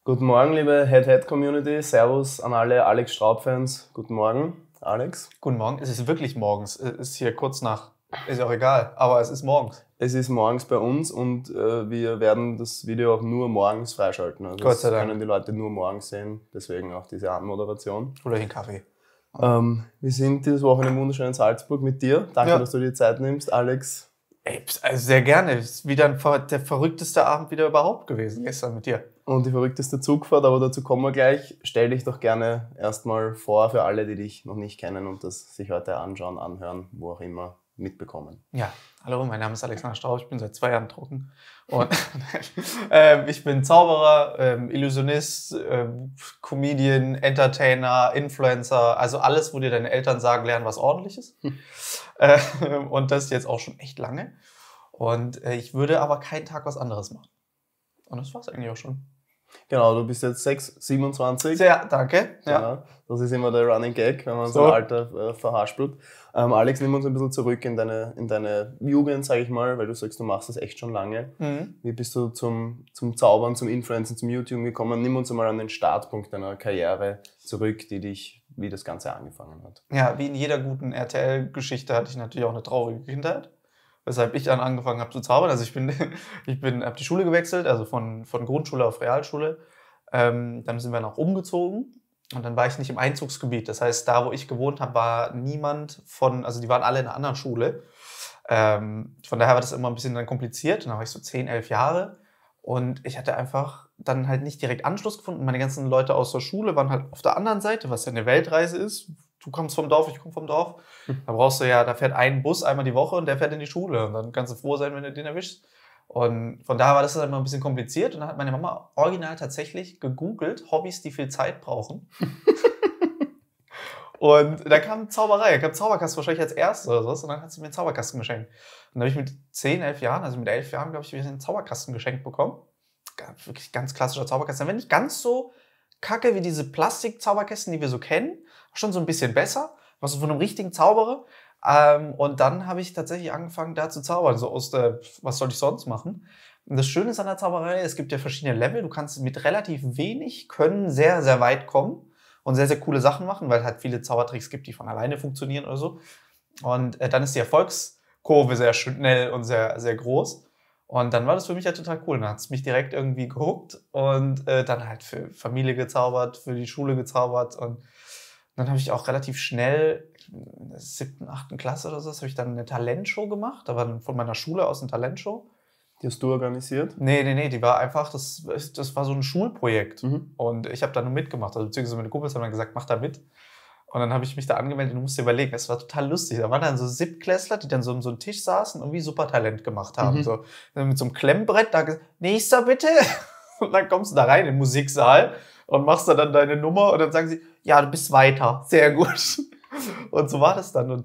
Guten Morgen, liebe Head-Head-Community. Servus an alle Alex Straub-Fans. Guten Morgen, Alex. Guten Morgen. Es ist wirklich morgens. Es ist hier kurz nach. Ist auch egal, aber es ist morgens. Es ist morgens bei uns und wir werden das Video auch nur morgens freischalten. Also Gott sei das Dank. können die Leute nur morgens sehen, deswegen auch diese Anmoderation. Oder den Kaffee. Wir sind dieses Wochenende im wunderschönen Salzburg mit dir. Danke, Ja. dass du dir Zeit nimmst, Alex. Ey, also sehr gerne. Es ist wieder der verrückteste Abend wieder überhaupt gewesen gestern mit dir. Und die verrückteste Zugfahrt, aber dazu kommen wir gleich. Stell dich doch gerne erstmal vor für alle, die dich noch nicht kennen und das sich heute anschauen, anhören, wo auch immer, mitbekommen. Ja, hallo, mein Name ist Alexander Strauß, ich bin seit 2 Jahren trocken. Und ich bin Zauberer, Illusionist, Comedian, Entertainer, Influencer, also alles, wo dir deine Eltern sagen, lernen was Ordentliches. Und das jetzt auch schon echt lange. Und ich würde aber keinen Tag was anderes machen. Und das war's eigentlich auch schon. Genau, du bist jetzt 27. Sehr, danke. Ja. Genau. Das ist immer der Running Gag, wenn man So. sein Alter verhaspelt. Alex, nimm uns ein bisschen zurück in deine Jugend, sage ich mal, weil du sagst, du machst das echt schon lange. Mhm. Wie bist du zum Zaubern, zum Influencen, zum YouTube gekommen? Nimm uns einmal an den Startpunkt deiner Karriere zurück, wie das Ganze angefangen hat. Ja, wie in jeder guten RTL-Geschichte hatte ich natürlich auch eine traurige Kindheit, weshalb ich dann angefangen habe zu zaubern. Also ich habe die Schule gewechselt, also von Grundschule auf Realschule. Dann sind wir noch umgezogen und dann war ich nicht im Einzugsgebiet. Das heißt, da, wo ich gewohnt habe, war niemand also die waren alle in einer anderen Schule. Von daher war das immer ein bisschen dann kompliziert. Und dann war ich so 10, 11 Jahre und ich hatte einfach dann halt nicht direkt Anschluss gefunden. Meine ganzen Leute aus der Schule waren halt auf der anderen Seite, was ja eine Weltreise ist. Du kommst vom Dorf, ich komme vom Dorf. Da fährt ein Bus einmal die Woche und der fährt in die Schule. Und dann kannst du froh sein, wenn du den erwischst. Und von daher war das dann immer ein bisschen kompliziert. Und dann hat meine Mama original tatsächlich gegoogelt, Hobbys, die viel Zeit brauchen. Und da kam Zauberei, da kam Zauberkasten wahrscheinlich als erstes oder sowas. Und dann hat sie mir einen Zauberkasten geschenkt. Und dann habe ich mit 10, 11 Jahren, also mit 11 Jahren, glaube ich, einen Zauberkasten geschenkt bekommen. Wirklich ganz klassischer Zauberkasten. Wenn nicht ganz so kacke wie diese Plastik-Zauberkästen, die wir so kennen. Schon so ein bisschen besser. Was von einem richtigen Zauberer. Und dann habe ich tatsächlich angefangen, da zu zaubern. So was soll ich sonst machen? Und das Schöne ist an der Zauberei, es gibt ja verschiedene Level. Du kannst mit relativ wenig Können sehr, sehr weit kommen und sehr, sehr coole Sachen machen, weil es halt viele Zaubertricks gibt, die von alleine funktionieren oder so. Und dann ist die Erfolgskurve sehr schnell und sehr, sehr groß. Und dann war das für mich ja total cool. Dann hat es mich direkt irgendwie gehuckt und dann halt für Familie gezaubert, für die Schule gezaubert. Und dann habe ich auch relativ schnell, in der 7., 8. Klasse oder so, habe ich dann eine Talentshow gemacht. Da war dann von meiner Schule aus eine Talentshow. Die hast du organisiert? Nee, die war einfach, das war so ein Schulprojekt. Mhm. Und ich habe da nur mitgemacht. Also beziehungsweise meine Kumpels haben dann gesagt, mach da mit. Und dann habe ich mich da angemeldet und du musst dir überlegen, es war total lustig. Da waren dann so Siebtklässler, die dann so um so einen Tisch saßen und irgendwie Supertalent gemacht haben. Mhm. So, mit so einem Klemmbrett, da gesagt, nächster bitte. Und dann kommst du da rein in den Musiksaal und machst da dann deine Nummer und dann sagen sie, ja, du bist weiter. Sehr gut. Und so war das dann. Und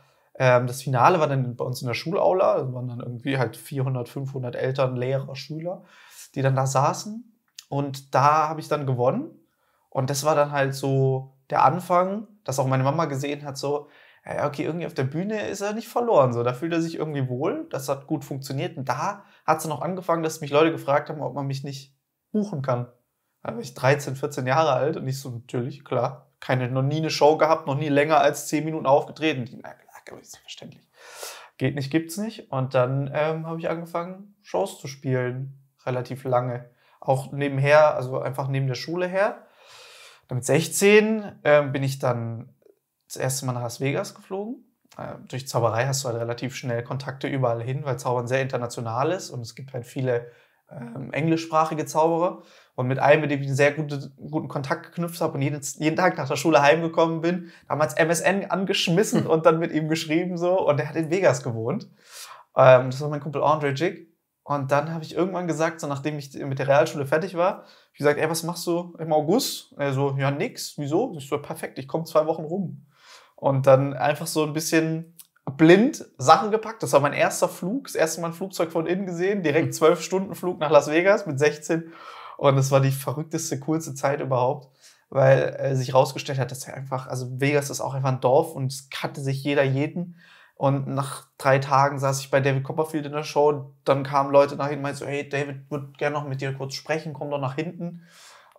das Finale war dann bei uns in der Schulaula. Da waren dann irgendwie halt 400, 500 Eltern, Lehrer, Schüler, die dann da saßen. Und da habe ich dann gewonnen. Und das war dann halt so der Anfang, dass auch meine Mama gesehen hat, so, ja, okay, irgendwie auf der Bühne ist er nicht verloren. So, da fühlt er sich irgendwie wohl. Das hat gut funktioniert. Und da hat es dann auch angefangen, dass mich Leute gefragt haben, ob man mich nicht buchen kann. Da war ich 13, 14 Jahre alt und ich so, natürlich, klar. Noch nie eine Show gehabt, noch nie länger als 10 Minuten aufgetreten. Die, na klar, ist verständlich. Geht nicht, gibt's nicht. Und dann habe ich angefangen, Shows zu spielen. Relativ lange. Auch nebenher, also einfach neben der Schule her. Dann mit 16 bin ich dann das erste Mal nach Las Vegas geflogen. Durch Zauberei hast du halt relativ schnell Kontakte überall hin, weil Zaubern sehr international ist und es gibt halt viele englischsprachige Zauberer. Und mit einem, mit dem ich einen sehr guten Kontakt geknüpft habe und jeden Tag nach der Schule heimgekommen bin, damals MSN angeschmissen und dann mit ihm geschrieben so. Und der hat in Vegas gewohnt. Das war mein Kumpel Andre Jig. Und dann habe ich irgendwann gesagt, so nachdem ich mit der Realschule fertig war, habe ich gesagt, ey, was machst du im August? Er so, ja, nix. Wieso? Ich so, perfekt, ich komme 2 Wochen rum. Und dann einfach so ein bisschen blind Sachen gepackt. Das war mein erster Flug, das erste Mal ein Flugzeug von innen gesehen, direkt 12-Stunden-Flug nach Las Vegas mit 16. Und das war die verrückteste, coolste Zeit überhaupt, weil sich rausgestellt hat, dass er einfach, also Vegas ist auch einfach ein Dorf und es kannte sich jeder jeden. Und nach 3 Tagen saß ich bei David Copperfield in der Show, dann kamen Leute nach hinten und meinten so, hey, David würde gerne noch mit dir kurz sprechen, komm doch nach hinten.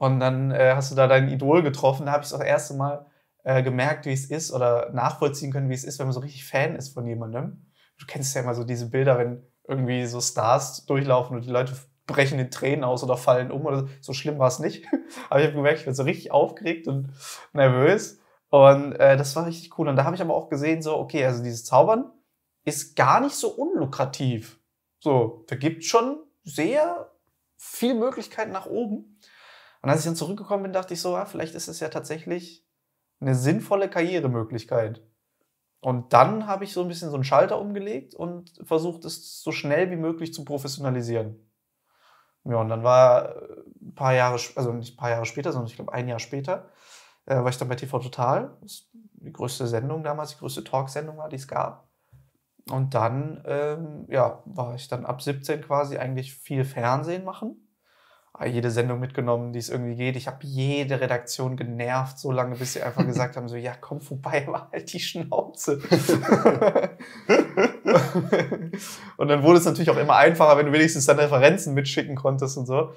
Und dann hast du da dein Idol getroffen. Da habe ich das erste Mal gemerkt, wie es ist oder nachvollziehen können, wie es ist, wenn man so richtig Fan ist von jemandem. Du kennst ja immer so diese Bilder, wenn irgendwie so Stars durchlaufen und die Leute brechen in Tränen aus oder fallen um oder so. So schlimm war es nicht. Aber ich habe gemerkt, ich bin so richtig aufgeregt und nervös. Und das war richtig cool. Und da habe ich aber auch gesehen, so, okay, also dieses Zaubern ist gar nicht so unlukrativ. So, da gibt schon sehr viel Möglichkeiten nach oben. Und als ich dann zurückgekommen bin, dachte ich so, vielleicht ist es ja tatsächlich eine sinnvolle Karrieremöglichkeit. Und dann habe ich so ein bisschen so einen Schalter umgelegt und versucht, es so schnell wie möglich zu professionalisieren. Ja, und dann war ein paar Jahre, also nicht ein paar Jahre später, sondern ich glaube ein Jahr später, war ich dann bei TV Total. Das ist die größte Sendung damals, die größte Talksendung war, die es gab. Und dann war ich dann ab 17 quasi eigentlich viel Fernsehen machen. Jede Sendung mitgenommen, die es irgendwie geht. Ich habe jede Redaktion genervt, so lange, bis sie einfach gesagt haben, so, ja, komm vorbei, aber halt die Schnauze. Und dann wurde es natürlich auch immer einfacher, wenn du wenigstens dann Referenzen mitschicken konntest und so.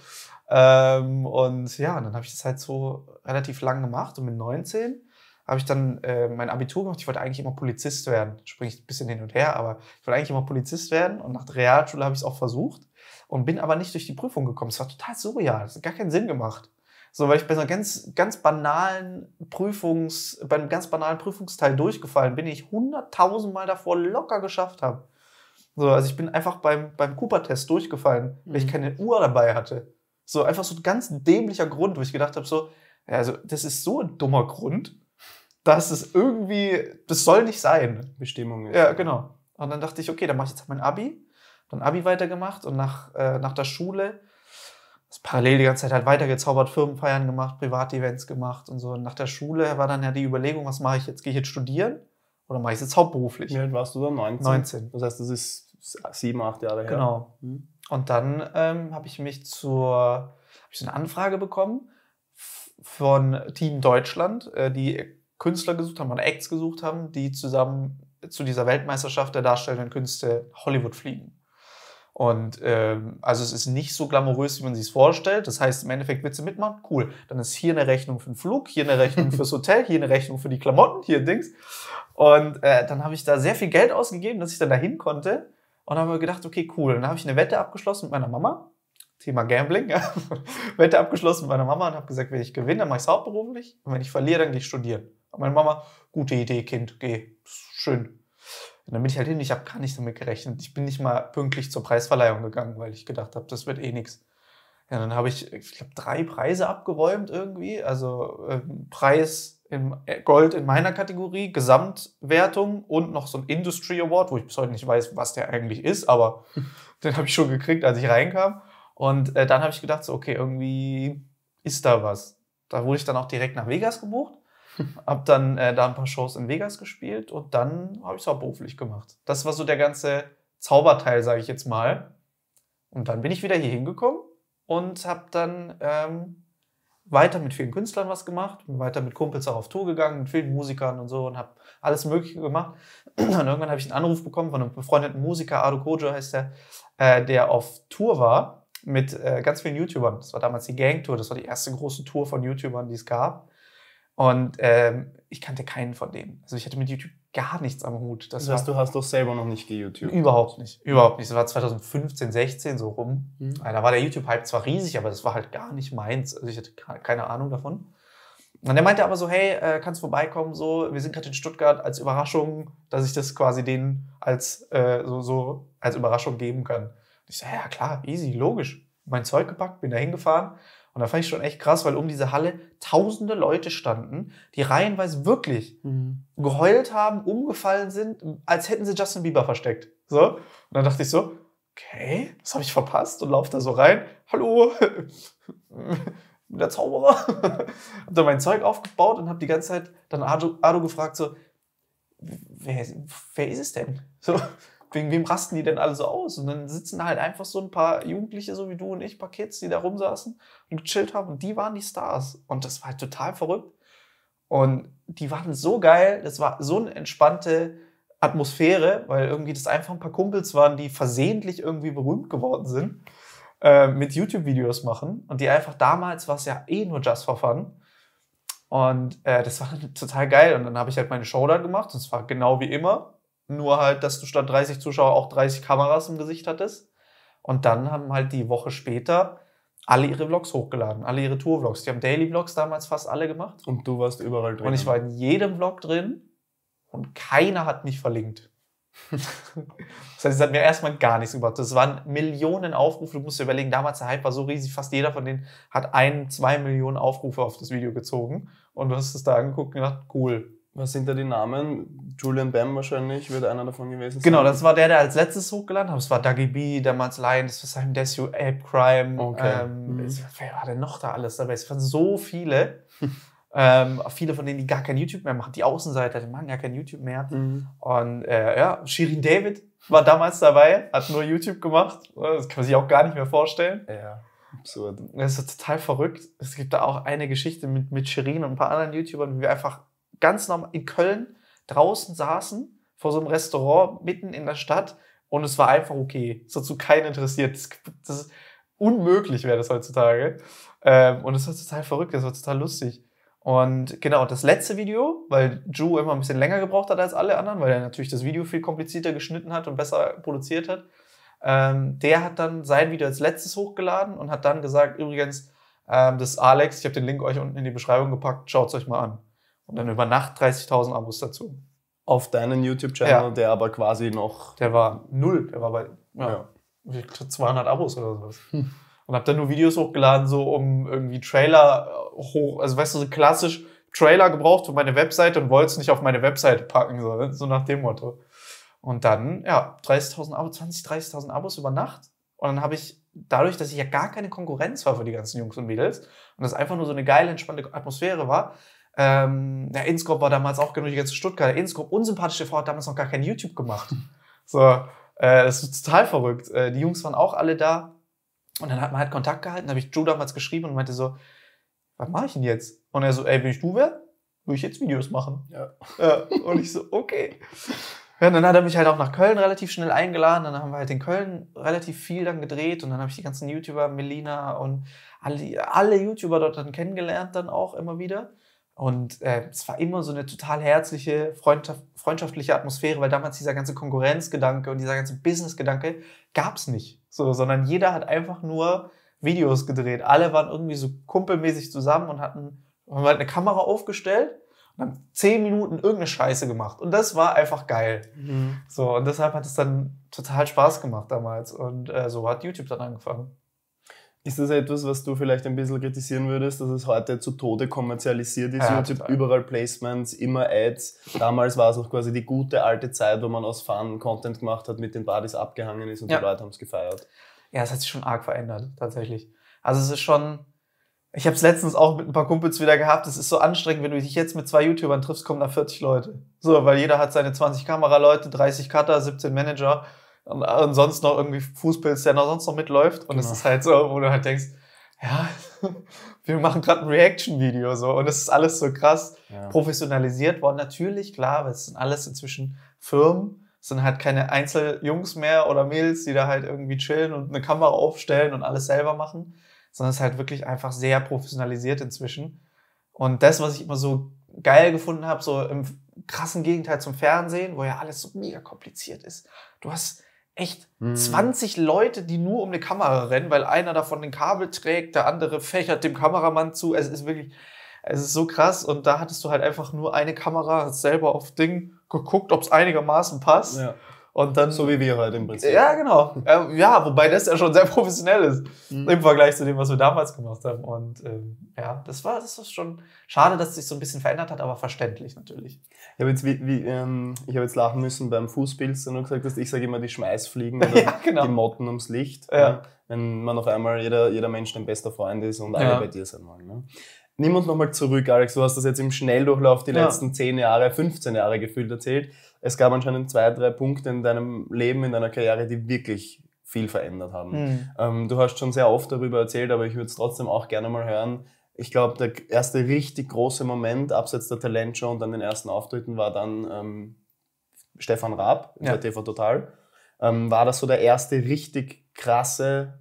Und ja, und dann habe ich das halt so relativ lang gemacht. Und mit 19 habe ich dann mein Abitur gemacht. Ich wollte eigentlich immer Polizist werden. Springe ich ein bisschen hin und her, aber ich wollte eigentlich immer Polizist werden. Und nach der Realschule habe ich es auch versucht. Und bin aber nicht durch die Prüfung gekommen. Es war total surreal. Das hat gar keinen Sinn gemacht. So, weil ich bei einer ganz banalen beim ganz banalen Prüfungsteil durchgefallen bin, ich 100.000 Mal davor locker geschafft habe. So, also ich bin einfach beim Cooper-Test durchgefallen, weil ich keine Uhr dabei hatte. So, einfach so ein ganz dämlicher Grund, wo ich gedacht habe, so, ja, also das ist so ein dummer Grund, dass es irgendwie, das soll nicht sein. Bestimmung ist. Ja, genau. Und dann dachte ich, okay, dann mache ich jetzt mein Abi. Dann Abi weitergemacht und nach der Schule parallel die ganze Zeit halt weitergezaubert, Firmenfeiern gemacht, Privatevents gemacht und so. Und nach der Schule war dann ja die Überlegung, was mache ich jetzt? Gehe ich jetzt studieren oder mache ich es jetzt hauptberuflich? Wie alt warst du dann? 19? 19. Das heißt, das ist 7, 8 Jahre her. Genau. Und dann habe ich so eine Anfrage bekommen von Team Deutschland, die Künstler gesucht haben oder Acts gesucht haben, die zusammen zu dieser Weltmeisterschaft der darstellenden Künste Hollywood fliegen. Und also es ist nicht so glamourös, wie man sich es vorstellt. Das heißt, im Endeffekt willst du mitmachen? Cool. Dann ist hier eine Rechnung für den Flug, hier eine Rechnung fürs Hotel, hier eine Rechnung für die Klamotten, hier ein Dings. Und dann habe ich da sehr viel Geld ausgegeben, dass ich dann dahin konnte. Und habe mir gedacht, okay, cool. Und dann habe ich eine Wette abgeschlossen mit meiner Mama. Thema Gambling, ja. Wette abgeschlossen mit meiner Mama und habe gesagt, wenn ich gewinne, dann mache ich es hauptberuflich. Und wenn ich verliere, dann gehe ich studieren. Und meine Mama, gute Idee, Kind, geh. Schön. Und dann bin ich halt hin, ich habe gar nicht damit gerechnet. Ich bin nicht mal pünktlich zur Preisverleihung gegangen, weil ich gedacht habe, das wird eh nichts. Ja, dann habe ich glaube, 3 Preise abgeräumt irgendwie. Also Preis in Gold in meiner Kategorie, Gesamtwertung und noch so ein Industry Award, wo ich bis heute nicht weiß, was der eigentlich ist, aber den habe ich schon gekriegt, als ich reinkam. Und dann habe ich gedacht, so, okay, irgendwie ist da was. Da wurde ich dann auch direkt nach Vegas gebucht. Hab dann da ein paar Shows in Vegas gespielt und dann habe ich es auch beruflich gemacht. Das war so der ganze Zauberteil, sage ich jetzt mal. Und dann bin ich wieder hier hingekommen und habe dann weiter mit vielen Künstlern was gemacht, bin weiter mit Kumpels auch auf Tour gegangen, mit vielen Musikern und so und habe alles Mögliche gemacht. Und irgendwann habe ich einen Anruf bekommen von einem befreundeten Musiker, Ado Kojo heißt der auf Tour war mit ganz vielen YouTubern. Das war damals die Gang-Tour, das war die erste große Tour von YouTubern, die es gab. Und ich kannte keinen von denen. Also ich hatte mit YouTube gar nichts am Hut. Das heißt, du hast doch selber noch nicht geYouTubed? Überhaupt nicht. Überhaupt nicht. Das war 2015, 16 so rum. Da war der YouTube-Hype zwar riesig, aber das war halt gar nicht meins. Also ich hatte keine Ahnung davon. Und der meinte aber so, hey, kannst vorbeikommen? So, wir sind gerade in Stuttgart als Überraschung, dass ich das quasi denen als als Überraschung geben kann. Und ich so, ja klar, easy, logisch. Mein Zeug gepackt, bin da hingefahren. Und da fand ich schon echt krass, weil um diese Halle tausende Leute standen, die reihenweise wirklich geheult haben, umgefallen sind, als hätten sie Justin Bieber versteckt. So. Und dann dachte ich so, okay, das habe ich verpasst und laufe da so rein. Hallo, der Zauberer. Hab dann mein Zeug aufgebaut und habe die ganze Zeit dann Ado gefragt, so, wer ist es denn? So. Wegen wem rasten die denn alle so aus? Und dann sitzen halt einfach so ein paar Jugendliche, so wie du und ich, ein paar Kids, die da rumsaßen und gechillt haben. Und die waren die Stars. Und das war halt total verrückt. Und die waren so geil. Das war so eine entspannte Atmosphäre, weil irgendwie das einfach ein paar Kumpels waren, die versehentlich irgendwie berühmt geworden sind. mit YouTube-Videos machen. Und die einfach damals war es ja eh nur just for fun. Und das war dann total geil. Und dann habe ich halt meine Show da gemacht. Und es war genau wie immer. Nur halt, dass du statt 30 Zuschauer auch 30 Kameras im Gesicht hattest. Und dann haben halt die Woche später alle ihre Vlogs hochgeladen. Alle ihre Tour-Vlogs. Die haben Daily-Vlogs damals fast alle gemacht. Und du warst überall drin. Und ich war in jedem Vlog drin. Und keiner hat mich verlinkt. Das heißt, es hat mir erstmal gar nichts gebracht. Das waren Millionen Aufrufe. Du musst dir überlegen, damals der Hype war so riesig, fast jeder von denen hat 1-2 Millionen Aufrufe auf das Video gezogen. Und du hast es da angeguckt und gedacht, cool. Was sind da die Namen? Julian Bam wahrscheinlich wird einer davon gewesen sein. Genau, das war der als letztes hochgeladen hat. Das war Dougie B, damals Lion, das war Simon Desue, Ape Crime. Okay. Wer war denn noch da alles dabei? Es waren so viele. Viele von denen, die gar kein YouTube mehr machen. Die Außenseiter, die machen gar kein YouTube mehr. Und Shirin David war damals dabei, hat nur YouTube gemacht. Das kann man sich auch gar nicht mehr vorstellen. Ja, absurd. Das ist total verrückt. Es gibt da auch eine Geschichte mit Shirin und ein paar anderen YouTubern, wie wir einfach ganz normal in Köln draußen saßen, vor so einem Restaurant mitten in der Stadt und es war einfach okay. Es hat so keinen interessiert. Das ist unmöglich, wäre das heutzutage. Und es war total verrückt, das war total lustig. Und genau, das letzte Video, weil Ju immer ein bisschen länger gebraucht hat als alle anderen, weil er natürlich das Video viel komplizierter geschnitten hat und besser produziert hat, der hat dann sein Video als letztes hochgeladen und hat dann gesagt, übrigens, das ist Alex, ich habe den Link euch unten in die Beschreibung gepackt, schaut es euch mal an. Und dann über Nacht 30.000 Abos dazu. Auf deinen YouTube-Channel, der aber quasi noch... Der war 0, der war bei 200 Abos oder sowas. Und hab dann nur Videos hochgeladen, so um irgendwie Trailer also weißt du, so klassisch Trailer gebraucht für meine Webseite und wollte es nicht auf meine Webseite packen, so nach dem Motto. Und dann, 30.000 Abos, 30.000 Abos über Nacht. Und dann habe ich, dadurch, dass ich ja gar keine Konkurrenz war für die ganzen Jungs und Mädels und das einfach nur so eine geile, entspannte Atmosphäre war, der Inscope war damals auch genug, die ganze Stuttgart, der Inscope, unsympathisch TV, hat damals noch gar kein YouTube gemacht. Das ist total verrückt. Die Jungs waren auch alle da. Und dann hat man halt Kontakt gehalten, habe ich Joe damals geschrieben und meinte so, was mache ich denn jetzt? Und er so, wenn ich du wäre, würde ich jetzt Videos machen. Ja. Und ich so, okay. Ja, und dann hat er mich halt auch nach Köln relativ schnell eingeladen. Dann haben wir halt in Köln relativ viel dann gedreht. Und dann habe ich die ganzen YouTuber, Melina und alle YouTuber dort dann kennengelernt dann auch immer wieder. Und es war immer so eine total herzliche, freundschaftliche Atmosphäre, weil damals dieser ganze Konkurrenzgedanke und dieser ganze Businessgedanke gab's nicht. Sondern jeder hat einfach nur Videos gedreht. Alle waren irgendwie so kumpelmäßig zusammen und haben halt eine Kamera aufgestellt und haben 10 Minuten irgendeine Scheiße gemacht. Und das war einfach geil. Und deshalb hat es dann total Spaß gemacht damals. Und so hat YouTube dann angefangen. Ist das etwas, was du vielleicht ein bisschen kritisieren würdest, dass es heute zu Tode kommerzialisiert ist? Ja, YouTube, überall Placements, immer Ads. Damals war es auch quasi die gute alte Zeit, wo man aus Fun Content gemacht hat, mit den Buddies abgehangen ist und die Leute haben es gefeiert. Ja, es hat sich schon arg verändert, tatsächlich. Also es ist schon, ich habe es letztens auch mit ein paar Kumpels wieder gehabt, es ist so anstrengend, wenn du dich jetzt mit 2 YouTubern triffst, kommen da 40 Leute. Weil jeder hat seine 20 Kameraleute, 30 Cutter, 17 Manager. Und sonst noch irgendwie Fußpilz, der sonst noch mitläuft. Und es ist halt so, wo du halt denkst, wir machen gerade ein Reaction-Video und es ist alles so krass professionalisiert worden. Natürlich, klar, weil es sind alles inzwischen Firmen, es sind halt keine Einzeljungs mehr oder Mädels, die da halt irgendwie chillen und eine Kamera aufstellen und alles selber machen, sondern es ist halt wirklich einfach sehr professionalisiert inzwischen. Und das, was ich immer so geil gefunden habe, so im krassen Gegenteil zum Fernsehen, wo ja alles so mega kompliziert ist. Du hast echt 20 Leute, die nur um eine Kamera rennen, weil einer davon den Kabel trägt, der andere fächert dem Kameramann zu. Es ist so krass. Und da hattest du halt einfach nur eine Kamera, hast selber auf Ding geguckt, ob es einigermaßen passt. Ja. Und dann, so wie wir heute im Prinzip. Ja, genau. Wobei das ja schon sehr professionell ist im Vergleich zu dem, was wir damals gemacht haben. Und das war schon schade, dass es sich so ein bisschen verändert hat, aber verständlich natürlich. Ich habe jetzt lachen müssen beim Fußpilz, und du gesagt hast, ich sage immer die Schmeißfliegen oder die Motten ums Licht. Ja. Wenn man auf einmal jeder Mensch dein bester Freund ist und alle bei dir sein wollen. Ne? Nimm uns nochmal zurück, Alex. Du hast das jetzt im Schnelldurchlauf die letzten 10 Jahre, 15 Jahre gefühlt erzählt. Es gab anscheinend 2, 3 Punkte in deinem Leben, in deiner Karriere, die wirklich viel verändert haben. Du hast schon sehr oft darüber erzählt, aber ich würde es trotzdem auch gerne mal hören. Ich glaube, der erste richtig große Moment, abseits der Talentshow und dann den ersten Auftritten, war dann Stefan Raab bei TV Total. War das so der erste richtig krasse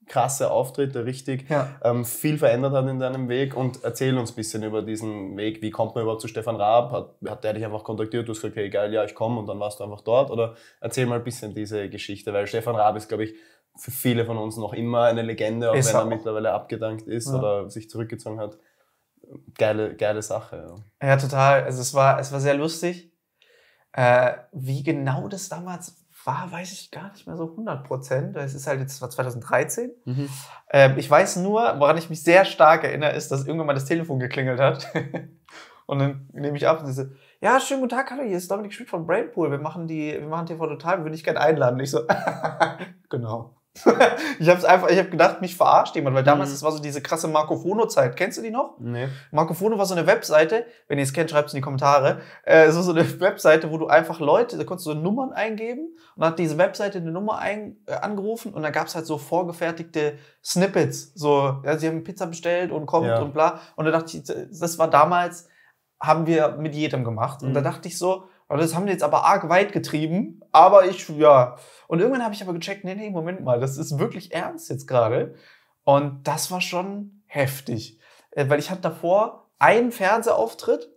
krasse Auftritt, der richtig viel verändert hat in deinem Weg. Und erzähl uns ein bisschen über diesen Weg. Wie kommt man überhaupt zu Stefan Raab? Hat der dich einfach kontaktiert? Du hast gesagt, okay, geil, ja, ich komme, und dann warst du einfach dort? Oder erzähl mal ein bisschen diese Geschichte, weil Stefan Raab ist, glaube ich, für viele von uns noch immer eine Legende, auch wenn er mittlerweile abgedankt ist oder sich zurückgezogen hat. Geile Sache. Ja, total. Also es war sehr lustig. Wie genau das damals war, weiß ich gar nicht mehr so 100%. Es ist halt jetzt, war 2013. Ich weiß nur, woran ich mich sehr stark erinnere, ist, dass irgendwann mal das Telefon geklingelt hat. Und dann nehme ich ab und sie so, ja, schönen guten Tag, hallo, hier ist Dominik Schmidt von Brainpool. Wir machen TV Total, wir würden dich gerne einladen. Und ich so, genau. Ich habe gedacht, mich verarscht jemand, weil damals, das war so diese krasse Marco Fono-Zeit. Kennst du die noch? Nee. Marco Fono war so eine Webseite, wenn ihr es kennt, schreibt es in die Kommentare. So eine Webseite, wo du einfach Leute, da konntest du so Nummern eingeben und dann hat diese Webseite eine Nummer angerufen und dann gab es halt so vorgefertigte Snippets. So, ja, sie haben Pizza bestellt und kommt und bla. Und da dachte ich, das war damals, haben wir mit jedem gemacht. Und da dachte ich so, das haben die jetzt aber arg weit getrieben, aber Und irgendwann habe ich aber gecheckt, nee, Moment mal, das ist wirklich ernst jetzt gerade. Und das war schon heftig. Weil ich hatte davor einen Fernsehauftritt,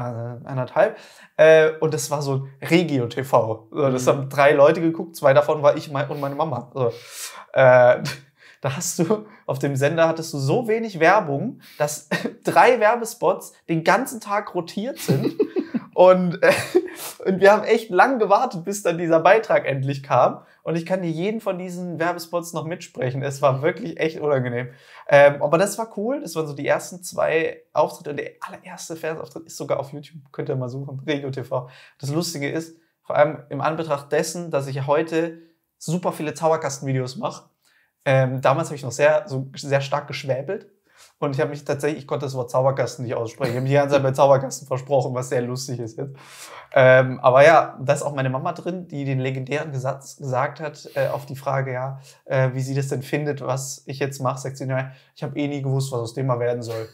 1,5, und das war so Regio TV. Das haben 3 Leute geguckt, 2 davon war ich und meine Mama. Da hattest du so wenig Werbung, dass 3 Werbespots den ganzen Tag rotiert sind. Und wir haben echt lang gewartet, bis dann dieser Beitrag endlich kam. Und ich kann dir jeden von diesen Werbespots noch mitsprechen. Es war wirklich echt unangenehm. Aber das war cool. Das waren so die ersten 2 Auftritte. Und der allererste Fernsehauftritt ist sogar auf YouTube. Könnt ihr mal suchen. Regio TV. Das Lustige ist, vor allem im Anbetracht dessen, dass ich heute super viele Zauberkasten-Videos mache. Damals habe ich noch sehr stark geschwäbelt. Und ich konnte das Wort Zauberkasten nicht aussprechen. Ich habe mich die ganze Zeit bei Zauberkasten versprochen, was sehr lustig ist jetzt. Aber ja, da ist auch meine Mama drin, die den legendären Satz gesagt hat, auf die Frage, wie sie das denn findet, was ich jetzt mache, sagt sie, ich habe nie gewusst, was aus dem mal werden soll.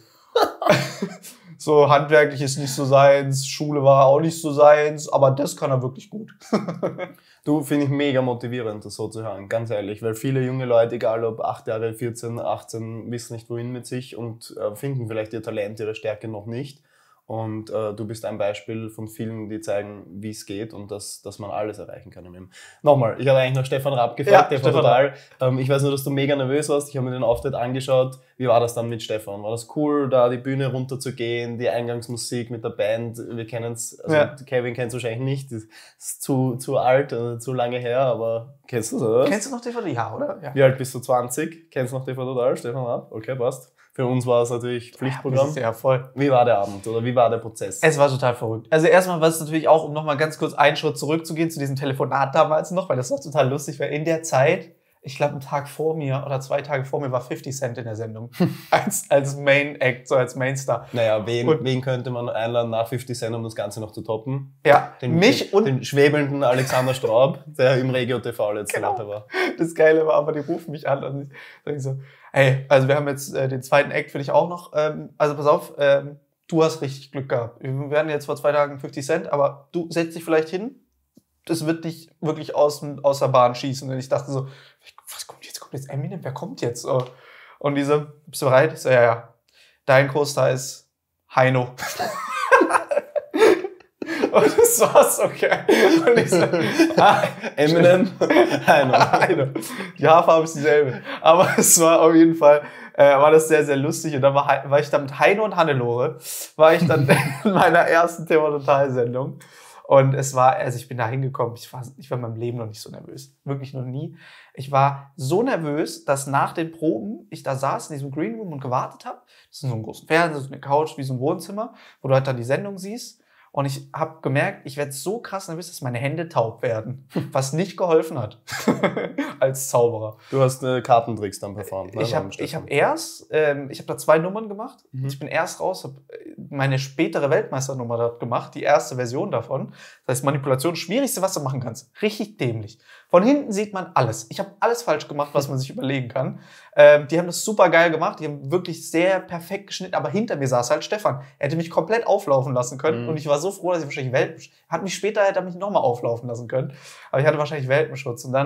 So, handwerklich ist nicht so seins, Schule war auch nicht so seins, aber das kann er wirklich gut. Du, finde ich mega motivierend, das so zu hören, ganz ehrlich, weil viele junge Leute, egal ob 8 Jahre, 14, 18, wissen nicht wohin mit sich und finden vielleicht ihr Talent, ihre Stärke noch nicht. Und du bist ein Beispiel von vielen, die zeigen, wie es geht und dass man alles erreichen kann im Leben. Nochmal, ich habe eigentlich nach Stefan Raab gefragt, der war total. Ich weiß nur, dass du mega nervös warst. Ich habe mir den Auftritt angeschaut. Wie war das dann mit Stefan? War das cool, da die Bühne runterzugehen, die Eingangsmusik mit der Band? Wir kennen es, Kevin kennt es wahrscheinlich nicht. Das ist zu alt, zu lange her, aber kennst du es, oder? Kennst du noch TV? Ja, oder? Ja. Wie alt bist du? 20? Kennst du noch TV Total, Stefan Raab? Okay, passt. Für uns war es natürlich Pflichtprogramm. Ja, voll. Wie war der Abend oder wie war der Prozess? Es war total verrückt. Also erstmal war es natürlich auch, um nochmal ganz kurz einen Schritt zurückzugehen zu diesem Telefonat damals noch, weil das war total lustig, weil in der Zeit, ich glaube, einen Tag vor mir oder 2 Tage vor mir war 50 Cent in der Sendung. als Main Act, so als Mainstar. Naja, wen könnte man einladen nach 50 Cent, um das Ganze noch zu toppen? Ja, den schwebelnden Alexander Straub, der im Regio TV letzte Woche war. Das Geile war aber, die rufen mich an und sagen so, hey, also wir haben jetzt den zweiten Act für dich auch noch. Also pass auf, du hast richtig Glück gehabt. Wir werden jetzt vor 2 Tagen 50 Cent, aber du setzt dich vielleicht hin. Das wird dich wirklich aus der Bahn schießen. Und ich dachte so, was kommt jetzt? Kommt jetzt Eminem? Wer kommt jetzt? Und diese, bist du bereit? Ich so, ja. Dein Co-Star ist Heino. Und das war's, okay. Und ich so, Eminem, Heino. Die Haarfarbe ist dieselbe. Aber es war auf jeden Fall, war das sehr, sehr lustig. Und dann war ich dann mit Heino und Hannelore, war ich dann in meiner ersten TV-Total-Sendung. Und es war, also ich bin da hingekommen, ich war in meinem Leben noch nicht so nervös. Wirklich noch nie. Ich war so nervös, dass nach den Proben ich da saß in diesem Green Room und gewartet habe. Das ist so ein großer Fernseher, so eine Couch, wie so ein Wohnzimmer, wo du halt dann die Sendung siehst. Und ich habe gemerkt, ich werde so krass nervös, dass meine Hände taub werden. Was nicht geholfen hat. Als Zauberer. Du hast Kartentricks dann performt, ne? Ich habe da 2 Nummern gemacht. Ich bin erst raus, habe meine spätere Weltmeisternummer dort gemacht, die erste Version davon. Das heißt, Manipulation, schwierigste, was du machen kannst. Richtig dämlich. Von hinten sieht man alles. Ich habe alles falsch gemacht, was man sich überlegen kann. Die haben das super geil gemacht. Die haben wirklich sehr perfekt geschnitten. Aber hinter mir saß halt Stefan. Er hätte mich komplett auflaufen lassen können. Und ich war so froh, dass ich wahrscheinlich hätte mich nochmal auflaufen lassen können. Aber ich hatte wahrscheinlich Welpenschutz. Und dann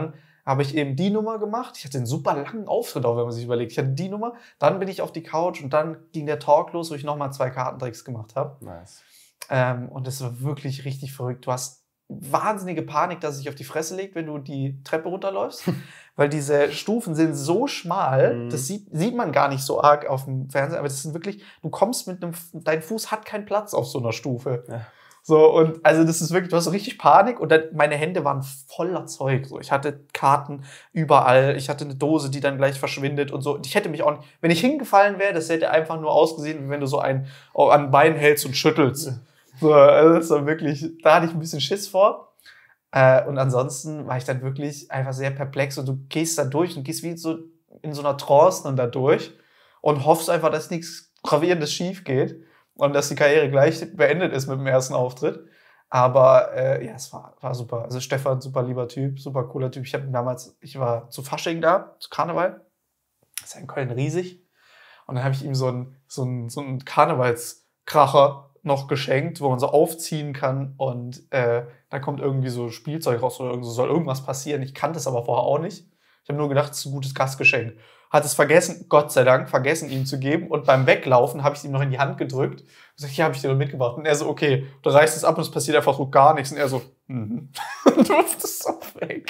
habe ich eben die Nummer gemacht. Ich hatte einen super langen Auftritt, auch wenn man sich überlegt. Ich hatte die Nummer, dann bin ich auf die Couch und dann ging der Talk los, wo ich nochmal 2 Kartentricks gemacht habe. Nice. Und das war wirklich richtig verrückt. Du hast wahnsinnige Panik, dass es sich auf die Fresse legt, wenn du die Treppe runterläufst, weil diese Stufen sind so schmal, das sieht man gar nicht so arg auf dem Fernseher, aber das sind wirklich, du kommst dein Fuß hat keinen Platz auf so einer Stufe. Ja. So, und also das ist wirklich, du hast so richtig Panik und dann, meine Hände waren voller Zeug. So, ich hatte Karten überall, ich hatte eine Dose, die dann gleich verschwindet und so. Und ich hätte mich auch nicht, wenn ich hingefallen wäre, das hätte einfach nur ausgesehen, wie wenn du so an Bein hältst und schüttelst. So, also das war wirklich, da hatte ich ein bisschen Schiss vor. Und ansonsten war ich dann wirklich einfach sehr perplex und du gehst da durch und gehst wie so in so einer Trance dann da durch und hoffst einfach, dass nichts Gravierendes schief geht und dass die Karriere gleich beendet ist mit dem ersten Auftritt. Aber ja, es war super. Also Stefan, super lieber Typ, super cooler Typ. Ich war zu Fasching da, zu Karneval. Das ist ja in Köln riesig. Und dann habe ich ihm so einen Karnevalskracher noch geschenkt, wo man so aufziehen kann und da kommt irgendwie so Spielzeug raus oder soll irgendwas passieren. Ich kannte es aber vorher auch nicht. Ich habe nur gedacht, es ist ein gutes Gastgeschenk. Hat es vergessen, Gott sei Dank, ihm zu geben. Und beim Weglaufen habe ich es ihm noch in die Hand gedrückt. Ich gesagt, hier habe ich dir noch mitgebracht. Und er so, okay, du reißt es ab und es passiert einfach so gar nichts. Und er so, Und du wirfst es so weg.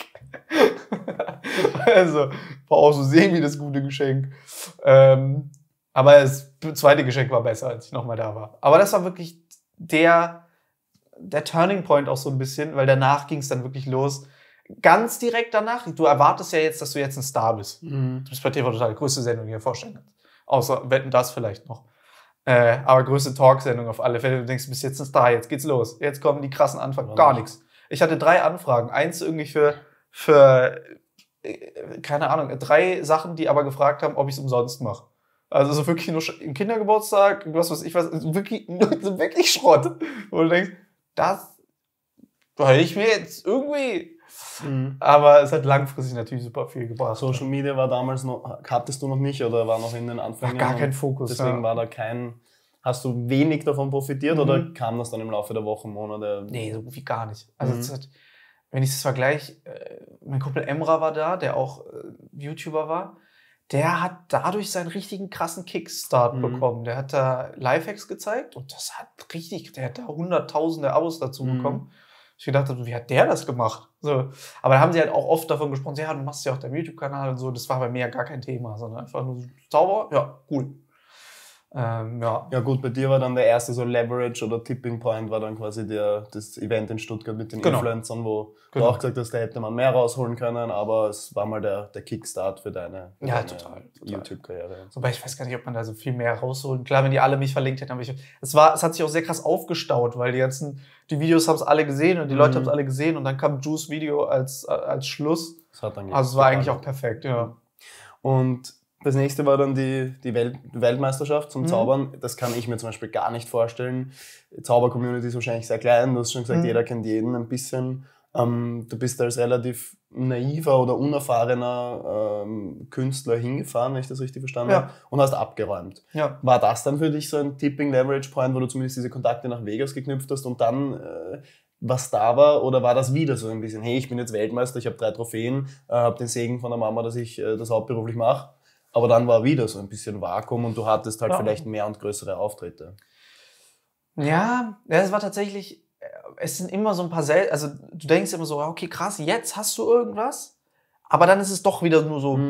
Also, war auch so semi das gute Geschenk. Aber das zweite Geschenk war besser, als ich nochmal da war. Aber das war wirklich der Turning Point auch so ein bisschen, weil danach ging es dann wirklich los. Ganz direkt danach, du erwartest ja jetzt, dass du jetzt ein Star bist. Du bist bei TV Total, größte Sendung, die du dir vorstellen kannst. Außer Wetten, das vielleicht noch. Aber größte Talksendung auf alle Fälle. Du denkst, du bist jetzt ein Star, jetzt geht's los. Jetzt kommen die krassen Anfragen. Gar nichts. Ich hatte 3 Anfragen. Eins irgendwie für keine Ahnung, 3 Sachen, die aber gefragt haben, ob ich es umsonst mache. Also so wirklich nur im Kindergeburtstag, was weiß ich was, wirklich Schrott. Wo du denkst, das hätte ich mir jetzt irgendwie... Aber es hat langfristig natürlich super viel gebracht. Social Media war damals noch, hattest du noch nicht oder war noch in den Anfängen? Gar kein Fokus. Deswegen war da hast du wenig davon profitiert oder kam das dann im Laufe der Wochen, Monate? Nee, so gut wie gar nicht. Also wenn ich das vergleiche, mein Kumpel Emra war da, der auch YouTuber war, der hat dadurch seinen richtigen krassen Kickstart bekommen. Der hat da Lifehacks gezeigt und der hat da hunderttausende Abos dazu bekommen. Ich gedacht habe, wie hat der das gemacht? So. Aber da haben sie halt auch oft davon gesprochen, ja, du machst ja auch deinen YouTube-Kanal und so. Das war bei mir ja gar kein Thema, sondern einfach nur sauber, ja, cool. Ja gut, bei dir war dann der erste so Leverage oder Tipping Point war dann quasi das Event in Stuttgart mit den Influencern, wo du auch gesagt hast, da hätte man mehr rausholen können, aber es war mal der Kickstart für deine total. YouTube-Karriere. Wobei ich weiß gar nicht, ob man da so viel mehr rausholen. Klar, wenn die alle mich verlinkt hätten, aber es hat sich auch sehr krass aufgestaut, weil die Videos haben es alle gesehen und die Leute haben es alle gesehen und dann kam Juice Video als Schluss. Also es war eigentlich auch perfekt, ja. Und das nächste war dann die Weltmeisterschaft zum Zaubern. Das kann ich mir zum Beispiel gar nicht vorstellen. Die Zauber-Community ist wahrscheinlich sehr klein. Du hast schon gesagt, jeder kennt jeden ein bisschen. Du bist als relativ naiver oder unerfahrener Künstler hingefahren, wenn ich das richtig verstanden habe, und hast abgeräumt. Ja. War das dann für dich so ein Tipping-Leverage-Point, wo du zumindest diese Kontakte nach Vegas geknüpft hast und dann was da war? Oder war das wieder so ein bisschen, hey, ich bin jetzt Weltmeister, ich habe 3 Trophäen, habe den Segen von der Mama, dass ich das hauptberuflich mache? Aber dann war wieder so ein bisschen Vakuum und du hattest halt vielleicht mehr und größere Auftritte. Ja, es war tatsächlich, es sind immer so ein paar also du denkst immer so, okay, krass, jetzt hast du irgendwas, aber dann ist es doch wieder nur so,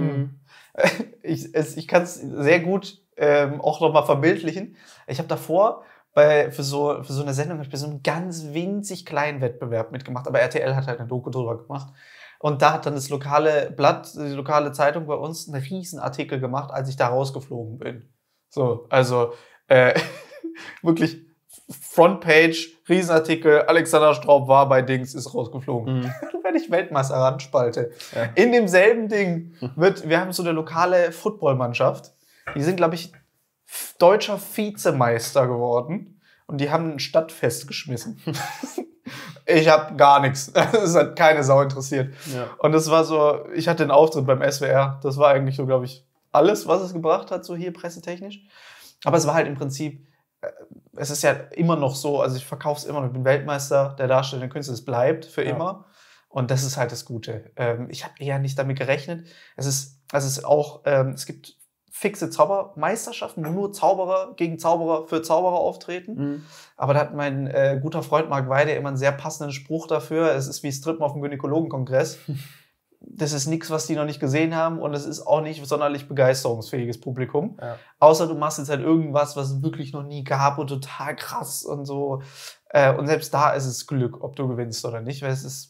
ich kann es sehr gut auch nochmal verbildlichen. Ich habe davor für so eine Sendung bei so einem ganz winzig kleinen Wettbewerb mitgemacht, aber RTL hat halt eine Doku drüber gemacht. Und da hat dann das lokale Blatt, die lokale Zeitung bei uns, einen riesen Artikel gemacht, als ich da rausgeflogen bin. So, also wirklich Frontpage, Riesenartikel, Alexander Straub war bei Dings, ist rausgeflogen. Dann werde ich Weltmeister ranspalte. Ja. In demselben Ding wir haben so eine lokale Footballmannschaft, die sind, glaube ich, deutscher Vizemeister geworden und die haben ein Stadtfest geschmissen. Ich habe gar nichts. Es hat keine Sau interessiert. Ja. Und das war so, ich hatte einen Auftritt beim SWR. Das war eigentlich so, glaube ich, alles, was es gebracht hat, so hier pressetechnisch. Aber es war halt im Prinzip, es ist ja immer noch so, also ich verkaufe es immer noch, ich bin Weltmeister der darstellenden Künste, es bleibt für immer. Und das ist halt das Gute. Ich habe eher nicht damit gerechnet. Es gibt fixe Zaubermeisterschaften, wo nur Zauberer gegen Zauberer für Zauberer auftreten. Mhm. Aber da hat mein guter Freund Marc Weide immer einen sehr passenden Spruch dafür. Es ist wie Strippen auf dem Gynäkologenkongress. Das ist nichts, was die noch nicht gesehen haben, und es ist auch nicht sonderlich begeisterungsfähiges Publikum. Ja. Außer du machst jetzt halt irgendwas, was es wirklich noch nie gab und total krass und so. Und selbst da ist es Glück, ob du gewinnst oder nicht, weil es ist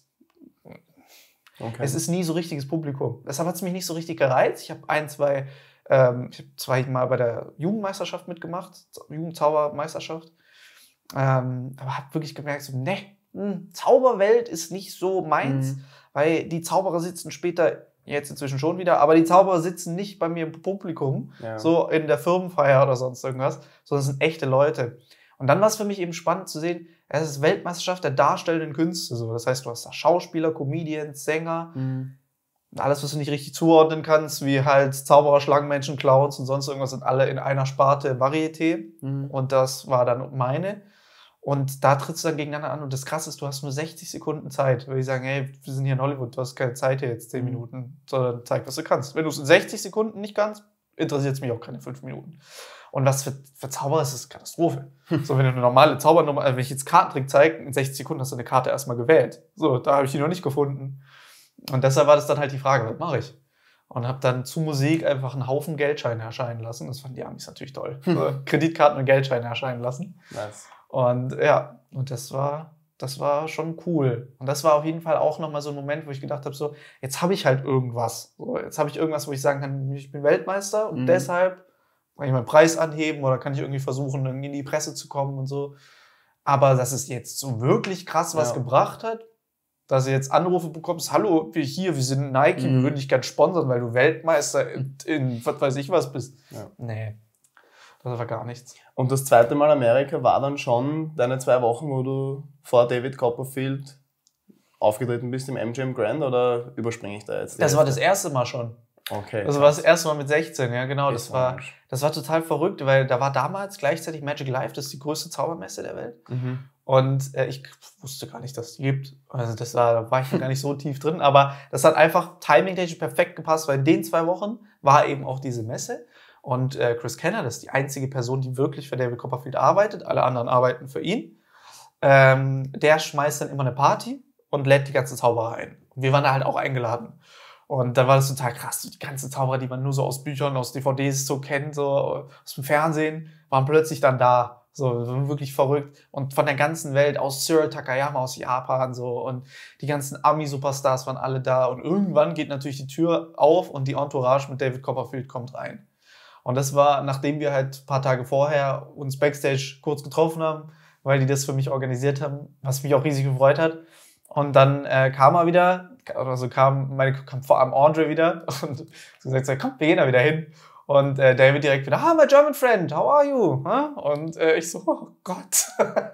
nie so richtiges Publikum. Deshalb hat es mich nicht so richtig gereizt. Ich habe zweimal bei der Jugendmeisterschaft mitgemacht, Jugendzaubermeisterschaft. Aber habe wirklich gemerkt, so, Zauberwelt ist nicht so meins, weil die Zauberer sitzen später, jetzt inzwischen schon wieder, aber die Zauberer sitzen nicht bei mir im Publikum, so in der Firmenfeier oder sonst irgendwas, sondern es sind echte Leute. Und dann war es für mich eben spannend zu sehen, es ist Weltmeisterschaft der darstellenden Künste. So. Das heißt, du hast da Schauspieler, Comedians, Sänger, alles, was du nicht richtig zuordnen kannst, wie halt Zauberer, Schlangenmenschen, Clowns und sonst irgendwas, sind alle in einer Sparte Varieté. Und das war dann meine. Und da trittst du dann gegeneinander an. Und das Krasse ist, du hast nur 60 Sekunden Zeit. Weil die sagen, hey, wir sind hier in Hollywood, du hast keine Zeit hier jetzt 10 Minuten, sondern zeig, was du kannst. Wenn du es in 60 Sekunden nicht kannst, interessiert es mich auch keine 5 Minuten. Und was für Zauberer ist das Katastrophe. So, wenn du eine normale Zaubernummer, wenn ich jetzt Kartentrick zeige, in 60 Sekunden hast du eine Karte erstmal gewählt. So, da habe ich die noch nicht gefunden. Und deshalb war das dann halt die Frage, was mache ich? Und habe dann zu Musik einfach einen Haufen Geldscheine erscheinen lassen. Das fanden die Amis natürlich toll. So, Kreditkarten und Geldscheine erscheinen lassen. Nice. Und ja, und das war schon cool. Und das war auf jeden Fall auch nochmal so ein Moment, wo ich gedacht habe, so, jetzt habe ich halt irgendwas. So, jetzt habe ich irgendwas, wo ich sagen kann, ich bin Weltmeister und deshalb kann ich meinen Preis anheben oder kann ich irgendwie versuchen, irgendwie in die Presse zu kommen und so. Aber dass es jetzt so wirklich krass was gebracht hat, dass du jetzt Anrufe bekommst, hallo, wir sind Nike, wir würden dich gern sponsern, weil du Weltmeister in was weiß ich was bist. Ja. Nee, das war gar nichts. Und das zweite Mal Amerika war dann schon deine 2 Wochen, wo du vor David Copperfield aufgetreten bist im MGM Grand, oder überspringe ich da jetzt? Das war das erste Mal schon. Okay. Das war das erste Mal mit 16, ja genau. Das war total verrückt, weil da war damals gleichzeitig Magic Live, das ist die größte Zaubermesse der Welt. Und ich wusste gar nicht, dass es die gibt. Also da war ich gar nicht so tief drin, aber das hat einfach timing-technisch perfekt gepasst, weil in den 2 Wochen war eben auch diese Messe. Und Chris Kenner, das ist die einzige Person, die wirklich für David Copperfield arbeitet. Alle anderen arbeiten für ihn. Der schmeißt dann immer eine Party und lädt die ganzen Zauberer ein. Und wir waren da halt auch eingeladen. Und dann war das total krass. Die ganzen Zauberer, die man nur so aus Büchern, aus DVDs so kennt, so aus dem Fernsehen, waren plötzlich dann da. So wirklich verrückt. Und von der ganzen Welt, aus Cyril Takayama aus Japan, so. Und die ganzen Ami-Superstars waren alle da. Und irgendwann geht natürlich die Tür auf und die Entourage mit David Copperfield kommt rein. Und das war, nachdem wir halt ein paar Tage vorher uns Backstage kurz getroffen haben, weil die das für mich organisiert haben, was mich auch riesig gefreut hat. Und dann kam er wieder, also kam vor allem Andre wieder und gesagt, komm, wir gehen da wieder hin. Und David direkt wieder, my German friend, how are you? Und ich so, oh Gott.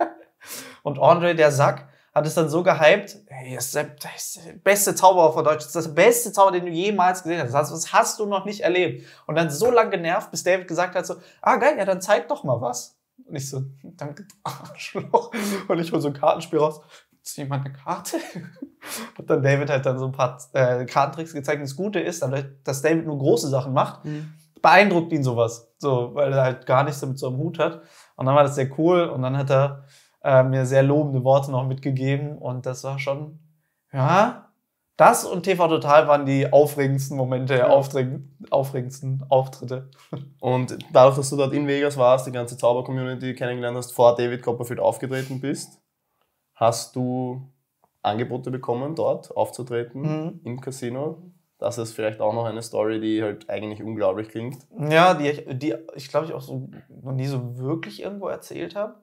Und Andre, der Sack, hat es dann so gehypt, hey, das ist der beste Zauberer von Deutschland, das ist der beste Zauberer, den du jemals gesehen hast. Das hast du noch nicht erlebt. Und dann so lange genervt, bis David gesagt hat so, geil, ja, dann zeig doch mal was. Und ich so, danke, Arschloch. Und ich hole so ein Kartenspiel raus. Ist jemand eine Karte? Hat dann David halt dann so ein paar Kartentricks gezeigt. Und das Gute ist, dadurch, dass David nur große Sachen macht, beeindruckt ihn sowas. So, weil er halt gar nichts damit so am Hut hat. Und dann war das sehr cool. Und dann hat er mir sehr lobende Worte noch mitgegeben. Und das war schon, ja, das und TV Total waren die aufregendsten Momente, aufregendsten Auftritte. Und dadurch, dass du dort in Vegas warst, die ganze Zauber-Community kennengelernt hast, vor David Copperfield aufgetreten bist, hast du Angebote bekommen, dort aufzutreten im Casino? Das ist vielleicht auch noch eine Story, die halt eigentlich unglaublich klingt. Ja, die ich glaube, ich auch so noch nie so wirklich irgendwo erzählt habe.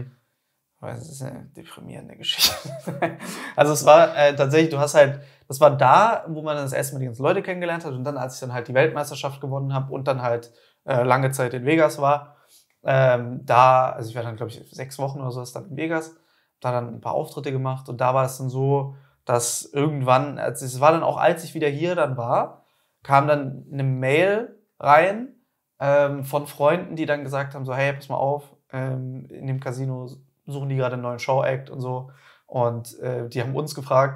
Weil es ist eine deprimierende Geschichte. Also es war tatsächlich, das war da, wo man dann das erste Mal die ganzen Leute kennengelernt hat, und dann, als ich dann halt die Weltmeisterschaft gewonnen habe und dann halt lange Zeit in Vegas war, also ich war dann, glaube ich, 6 Wochen oder so dann in Vegas, da dann ein paar Auftritte gemacht, und da war es dann so, dass irgendwann, es war dann auch, als ich wieder hier dann war, kam dann eine Mail rein von Freunden, die dann gesagt haben so, hey, pass mal auf, in dem Casino suchen die gerade einen neuen Show-Act und so, und die haben uns gefragt,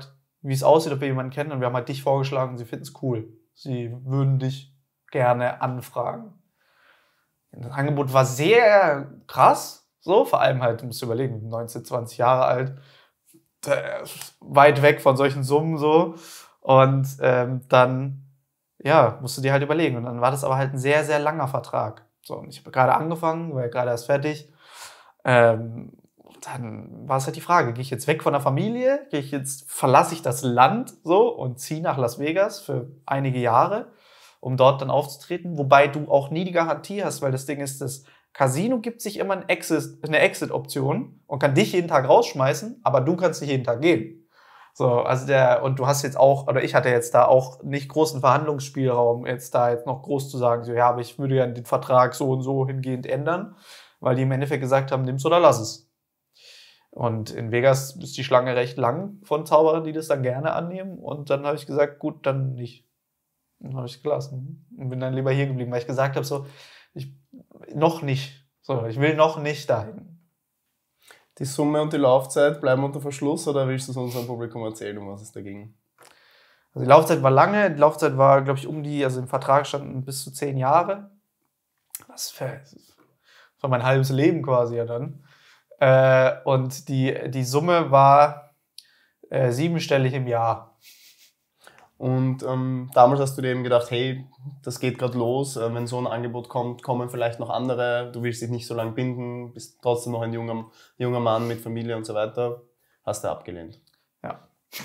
wie es aussieht, ob wir jemanden kennen. Und wir haben halt dich vorgeschlagen, sie finden es cool. Sie würden dich gerne anfragen. Das Angebot war sehr krass, so, vor allem halt, du musst überlegen, 19, 20 Jahre alt, weit weg von solchen Summen so. Und dann, ja, musst du dir halt überlegen. Und dann war das aber halt ein sehr, sehr langer Vertrag. So, und ich habe gerade angefangen, war gerade erst fertig. Dann war es halt die Frage, gehe ich jetzt weg von der Familie, verlasse ich das Land so und ziehe nach Las Vegas für einige Jahre, um dort dann aufzutreten, wobei du auch nie die Garantie hast, weil das Ding ist, das Casino gibt sich immer eine Exit-Option und kann dich jeden Tag rausschmeißen, aber du kannst nicht jeden Tag gehen. So, also und du hast jetzt auch, oder ich hatte jetzt da auch nicht großen Verhandlungsspielraum, jetzt noch groß zu sagen, so, ja, aber ich würde ja den Vertrag so und so hingehend ändern, weil die im Endeffekt gesagt haben, nimm's oder lass es. Und in Vegas ist die Schlange recht lang von Zauberern, die das dann gerne annehmen. Und dann habe ich gesagt, gut, dann nicht. Dann habe ich gelassen. Und bin dann lieber hier geblieben, weil ich gesagt habe, so, noch nicht. So, ich will noch nicht dahin. Die Summe und die Laufzeit bleiben unter Verschluss oder willst du es unserem Publikum erzählen, um was es da ging? Also die Laufzeit war lange. Die Laufzeit war, glaube ich, also im Vertrag standen bis zu 10 Jahre. Das war mein halbes Leben quasi ja dann. Und die Summe war 7-stellig im Jahr. Und damals hast du dir eben gedacht, hey, das geht gerade los, wenn so ein Angebot kommt, kommen vielleicht noch andere, du willst dich nicht so lange binden, bist trotzdem noch ein junger Mann mit Familie und so weiter. Hast du abgelehnt. Ja.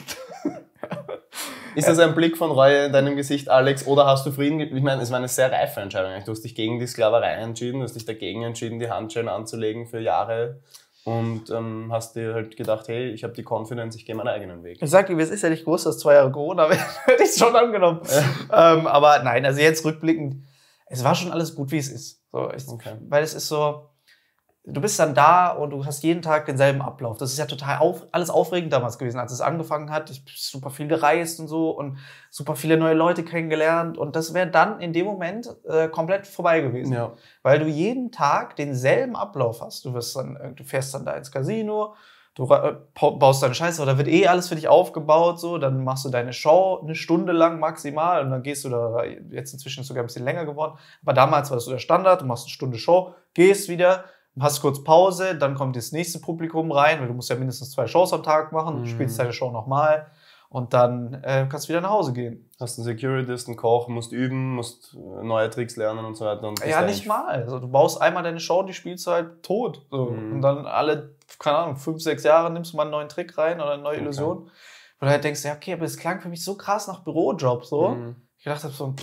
Ist das ein Blick von Reue in deinem Gesicht, Alex, oder hast du Frieden? Ich meine, es war eine sehr reife Entscheidung. Du hast dich gegen die Sklaverei entschieden, du hast dich dagegen entschieden, die Handschellen anzulegen für Jahre und hast dir halt gedacht, hey, ich habe die Confidence, ich gehe meinen eigenen Weg. Ich sag dir, es ist ja nicht gewusst, dass 2 Jahre Corona wäre, hätte ich es schon angenommen. Aber nein, also jetzt rückblickend, es war schon alles gut, wie es ist. So, weil es ist so, du bist dann da und du hast jeden Tag denselben Ablauf. Das ist ja total alles aufregend damals gewesen, als es angefangen hat. Ich bin super viel gereist und so und super viele neue Leute kennengelernt. Und das wäre dann in dem Moment komplett vorbei gewesen. Ja. Weil du jeden Tag denselben Ablauf hast. Du fährst dann da ins Casino, du baust deine Scheiße, oder wird alles für dich aufgebaut. So. Dann machst du deine Show 1 Stunde lang maximal und dann gehst du da, jetzt inzwischen ist es sogar ein bisschen länger geworden. Aber damals war das so der Standard, du machst 1 Stunde Show, gehst wieder, hast kurz Pause, dann kommt das nächste Publikum rein, weil du musst ja mindestens 2 Shows am Tag machen, spielst deine Show nochmal und dann kannst du wieder nach Hause gehen. Hast einen Security, einen Koch, musst üben, musst neue Tricks lernen und so weiter. Und ja, nicht mal. Also, du baust einmal deine Show, die spielst du halt tot. So. Und dann alle, keine Ahnung, 5, 6 Jahre nimmst du mal einen neuen Trick rein oder eine neue Illusion. Wo du halt denkst, ja, okay, aber es klang für mich so krass nach Bürojob. So. Ich gedacht habe so,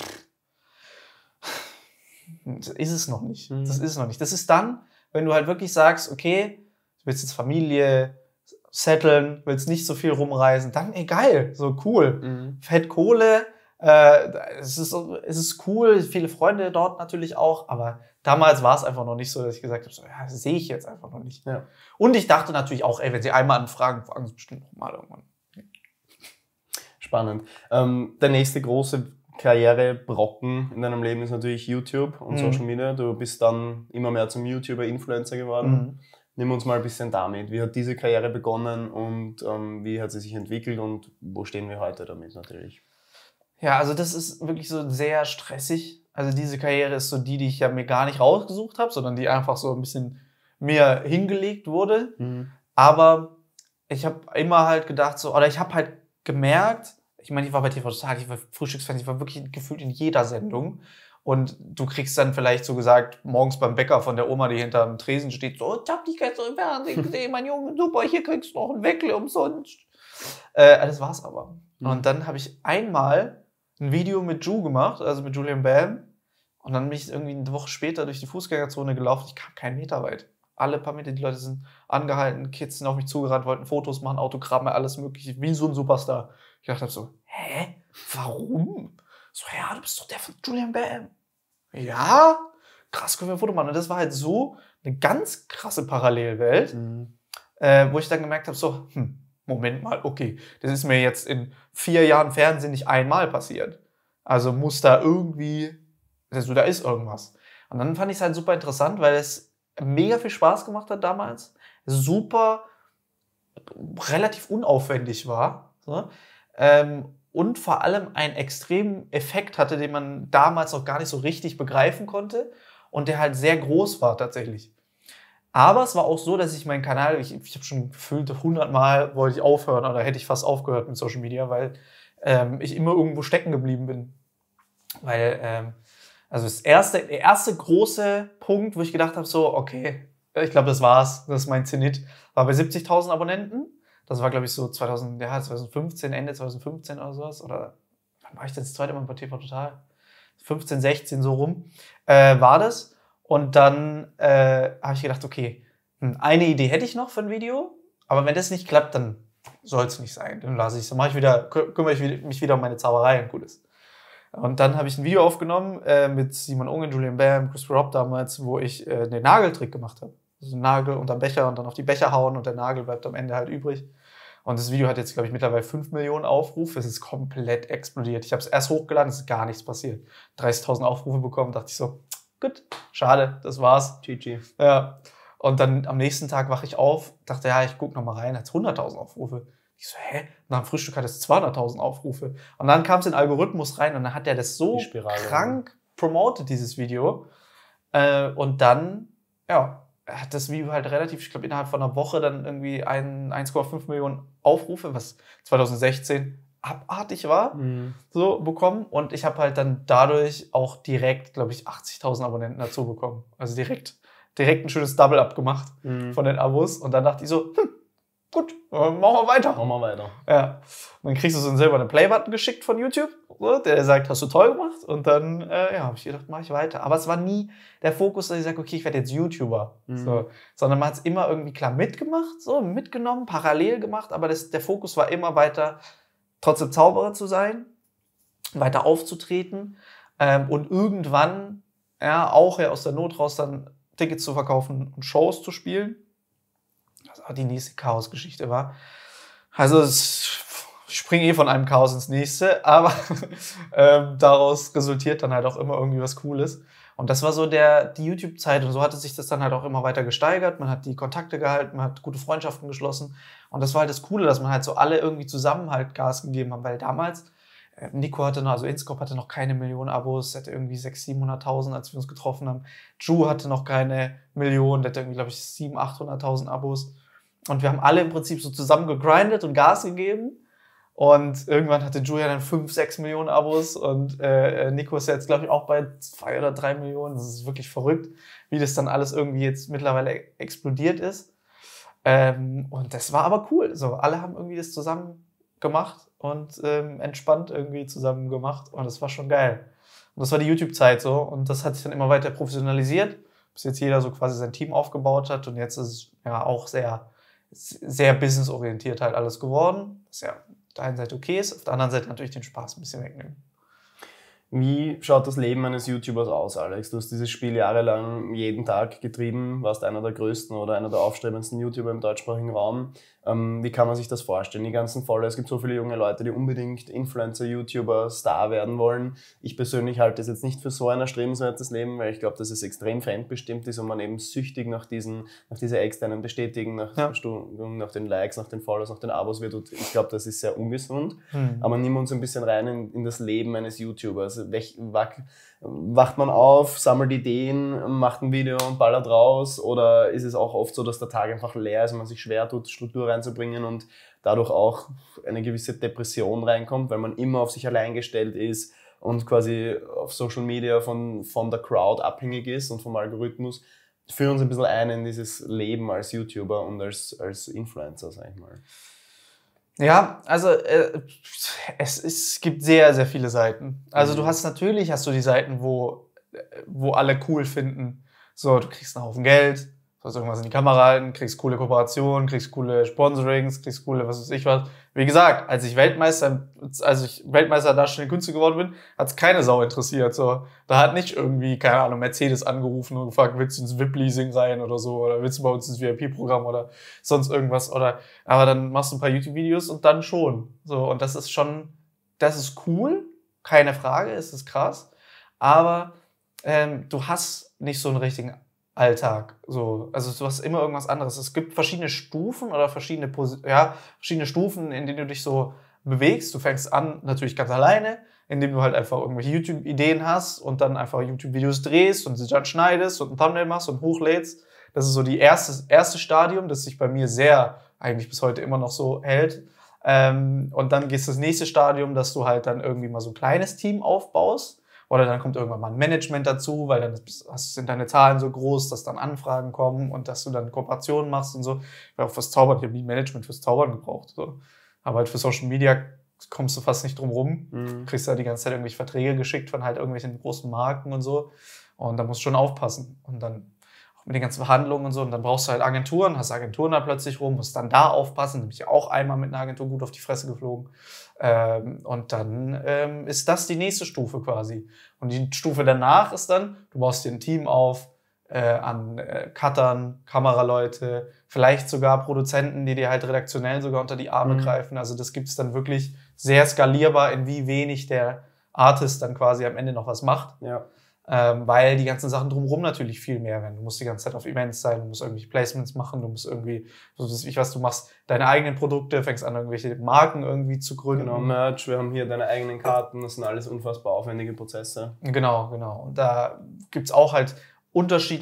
das ist es noch nicht. Das ist es noch nicht. Das ist dann, wenn du halt wirklich sagst, okay, du willst jetzt Familie setteln, willst nicht so viel rumreisen, dann geil, so cool. Fett Kohle, es ist cool, viele Freunde dort natürlich auch, aber damals war es einfach noch nicht so, dass ich gesagt habe, so, ja, das sehe ich jetzt einfach noch nicht. Ja. Und ich dachte natürlich auch, wenn sie einmal anfragen, fragen sie bestimmt noch mal irgendwann. Spannend. Der nächste große Karrierebrocken in deinem Leben ist natürlich YouTube und Social Media. Du bist dann immer mehr zum YouTuber-Influencer geworden. Nimm uns mal ein bisschen damit. Wie hat diese Karriere begonnen und wie hat sie sich entwickelt und wo stehen wir heute damit natürlich? Ja, also das ist wirklich so sehr stressig. Also diese Karriere ist so die ich ja mir gar nicht rausgesucht habe, sondern die einfach so ein bisschen mir hingelegt wurde. Aber ich habe immer halt gedacht so, oder ich habe halt gemerkt, ich meine, ich war bei TV Total, ich war Frühstücksfan, ich war wirklich gefühlt in jeder Sendung. Und du kriegst dann vielleicht so gesagt, morgens beim Bäcker von der Oma, die hinter dem Tresen steht, so, ich hab dich gestern im Fernsehen gesehen, mein Junge, super, hier kriegst du noch einen Weckl umsonst. Das war's aber. Und dann habe ich einmal ein Video mit Ju gemacht, also mit Julian Bam. Und dann bin ich irgendwie eine Woche später durch die Fußgängerzone gelaufen, ich kam keinen Meter weit. Alle paar Meter, die Leute sind angehalten, Kids sind auf mich zugerannt, wollten Fotos machen, Autogramme, alles mögliche, wie so ein Superstar. Ich dachte so, hä? Warum? So, ja, du bist doch der von Julian Bam. Ja? Krass, können wir ein Foto machen. Und das war halt so eine ganz krasse Parallelwelt, wo ich dann gemerkt habe, so, Moment mal, okay, das ist mir jetzt in 4 Jahren Fernsehen nicht einmal passiert. Also muss da irgendwie, also da ist irgendwas. Und dann fand ich es halt super interessant, weil es mega viel Spaß gemacht hat damals, super relativ unaufwendig war. So. und vor allem einen extremen Effekt hatte, den man damals noch gar nicht so richtig begreifen konnte und der halt sehr groß war tatsächlich. Aber es war auch so, dass ich meinen Kanal, ich habe schon gefühlt 100 Mal wollte ich aufhören oder hätte ich fast aufgehört mit Social Media, weil ich immer irgendwo stecken geblieben bin. Weil, also der erste große Punkt, wo ich gedacht habe, so, okay, ich glaube, das war's, das ist mein Zenit, war bei 70.000 Abonnenten. Das war, glaube ich, so 2015, Ende 2015 oder sowas. Oder wann war ich denn das zweite Mal bei TV Total? 15, 16 so rum war das. Und dann habe ich gedacht, okay, eine Idee hätte ich noch für ein Video, aber wenn das nicht klappt, dann soll es nicht sein. Dann lasse ich es. Dann kümmere ich mich wieder um meine Zauberei und gut ist. Und dann habe ich ein Video aufgenommen mit Simon Ungen, Julian Bam, Chris Rob damals, wo ich den Nageltrick gemacht habe. Also einen Nagel unter Becher und dann auf die Becher hauen und der Nagel bleibt am Ende halt übrig. Und das Video hat jetzt, glaube ich, mittlerweile 5 Millionen Aufrufe. Es ist komplett explodiert. Ich habe es erst hochgeladen, es ist gar nichts passiert. 30.000 Aufrufe bekommen, dachte ich so, gut, schade, das war's. GG. Ja. Und dann am nächsten Tag wache ich auf, dachte, ja, ich gucke nochmal rein, hat 100.000 Aufrufe. Ich so, nach dem Frühstück hat es 200.000 Aufrufe. Und dann kam es in den Algorithmus rein und dann hat der das so krank promotet, dieses Video. Und dann, ja, hat das Video halt relativ, ich glaube, innerhalb von einer Woche dann irgendwie 1,5 Millionen Aufrufe, was 2016 abartig war, so bekommen. Und ich habe halt dann dadurch auch direkt, glaube ich, 80.000 Abonnenten dazu bekommen. Also direkt ein schönes Double-Up gemacht von den Abos. Und dann dachte ich so, gut, machen wir weiter. Ja. Und dann kriegst du so einen silbernen Play-Button geschickt von YouTube, so, der sagt, hast du toll gemacht. Und dann habe ich gedacht, mache ich weiter. Aber es war nie der Fokus, dass ich sage, okay, ich werde jetzt YouTuber. So. Sondern man hat es immer irgendwie klar mitgemacht, so mitgenommen, parallel gemacht. Aber der Fokus war immer weiter, trotzdem Zauberer zu sein, weiter aufzutreten und irgendwann auch aus der Not raus dann Tickets zu verkaufen und Shows zu spielen. Was auch die nächste Chaos-Geschichte war. Also ich springe von einem Chaos ins nächste, aber daraus resultiert dann halt auch immer irgendwie was Cooles. Und das war so die YouTube-Zeit und so hatte sich das dann halt auch immer weiter gesteigert. Man hat die Kontakte gehalten, man hat gute Freundschaften geschlossen. Und das war halt das Coole, dass man halt so alle irgendwie zusammen halt Gas gegeben haben, weil damals Nico hatte noch, also Inscope hatte noch keine Million Abos, hatte irgendwie 600.000, 700.000, als wir uns getroffen haben. Ju hatte noch keine Million, der hatte irgendwie, glaube ich, 700.000, 800.000 Abos. Und wir haben alle im Prinzip so zusammen gegrindet und Gas gegeben. Und irgendwann hatte Julia dann 5, 6 Millionen Abos und Nico ist jetzt, glaube ich, auch bei 2 oder 3 Millionen. Das ist wirklich verrückt, wie das dann alles irgendwie jetzt mittlerweile explodiert ist. Und das war aber cool. So, alle haben irgendwie das zusammen gemacht und entspannt irgendwie zusammen gemacht. Und das war schon geil. Und das war die YouTube-Zeit so. Und das hat sich dann immer weiter professionalisiert, bis jetzt jeder so quasi sein Team aufgebaut hat. Und jetzt ist es ja auch sehr, sehr businessorientiert halt alles geworden. Das ist ja auf der einen Seite okay ist, auf der anderen Seite natürlich den Spaß ein bisschen wegnehmen. Wie schaut das Leben eines YouTubers aus, Alex? Du hast dieses Spiel jahrelang jeden Tag getrieben, warst einer der größten oder einer der aufstrebendsten YouTuber im deutschsprachigen Raum. Wie kann man sich das vorstellen? Die ganzen Follower, es gibt so viele junge Leute, die unbedingt Influencer, YouTuber, Star werden wollen. Ich persönlich halte das jetzt nicht für so ein erstrebenswertes Leben, weil ich glaube, dass es extrem fremdbestimmt ist und man eben süchtig nach dieser externen Bestätigung, nach den Likes, nach den Follows, nach den Abos wird. Und ich glaube, das ist sehr ungesund. Aber nimm uns ein bisschen rein in das Leben eines YouTubers. Wacht man auf, sammelt Ideen, macht ein Video und ballert raus, oder ist es auch oft so, dass der Tag einfach leer ist und man sich schwer tut, Struktur reinzubringen und dadurch auch eine gewisse Depression reinkommt, weil man immer auf sich allein gestellt ist und quasi auf Social Media von der Crowd abhängig ist und vom Algorithmus? Führ uns ein bisschen ein in dieses Leben als YouTuber und als Influencer, sag ich mal. Ja, also es gibt sehr, sehr viele Seiten. Also du hast die Seiten, wo alle cool finden. So, du kriegst einen Haufen Geld, du hast irgendwas in die Kamera halten, kriegst coole Kooperationen, kriegst coole Sponsorings, kriegst coole was weiß ich was. Wie gesagt, als ich Weltmeister darstellende Künstler geworden bin, hat es keine Sau interessiert. So, da hat nicht irgendwie, keine Ahnung, Mercedes angerufen und gefragt, willst du ins VIP-Leasing rein oder so, oder willst du bei uns ins VIP-Programm oder sonst irgendwas, aber dann machst du ein paar YouTube-Videos und dann schon. So, und das ist cool, keine Frage, es ist krass, aber du hast nicht so einen richtigen Alltag. So. Also du hast immer irgendwas anderes. Es gibt verschiedene Stufen oder verschiedene Stufen, in denen du dich so bewegst. Du fängst an natürlich ganz alleine, indem du halt einfach irgendwelche YouTube-Ideen hast und dann einfach YouTube-Videos drehst und sie dann schneidest und ein Thumbnail machst und hochlädst. Das ist so die erste Stadium, das sich bei mir sehr, eigentlich bis heute immer noch so hält. Und dann gehst du das nächste Stadium, dass du halt dann irgendwie mal so ein kleines Team aufbaust. Oder dann kommt irgendwann mal ein Management dazu, weil dann sind deine Zahlen so groß, dass dann Anfragen kommen und dass du dann Kooperationen machst und so. Weil auch fürs Zaubern, ich habe nie Management fürs Zaubern gebraucht. So. Aber halt für Social Media kommst du fast nicht drum rum. Du kriegst ja die ganze Zeit irgendwelche Verträge geschickt von halt irgendwelchen großen Marken und so. Und da musst du schon aufpassen. Und dann auch mit den ganzen Verhandlungen und so. Und dann brauchst du halt Agenturen, hast Agenturen da plötzlich rum, musst dann da aufpassen. Da bin ich auch einmal mit einer Agentur gut auf die Fresse geflogen. Und dann ist das die nächste Stufe quasi. Und die Stufe danach ist dann, du baust dir ein Team auf an Cuttern, Kameraleute, vielleicht sogar Produzenten, die dir halt redaktionell sogar unter die Arme greifen. Also das gibt es dann wirklich sehr skalierbar, in wie wenig der Artist dann quasi am Ende noch was macht. Ja. Weil die ganzen Sachen drumherum natürlich viel mehr werden. Du musst die ganze Zeit auf Events sein, du musst irgendwelche Placements machen, du musst irgendwie, du machst deine eigenen Produkte, fängst an, irgendwelche Marken irgendwie zu gründen. Genau, Merch, wir haben hier deine eigenen Karten, das sind alles unfassbar aufwendige Prozesse. Genau. Und da gibt's auch halt die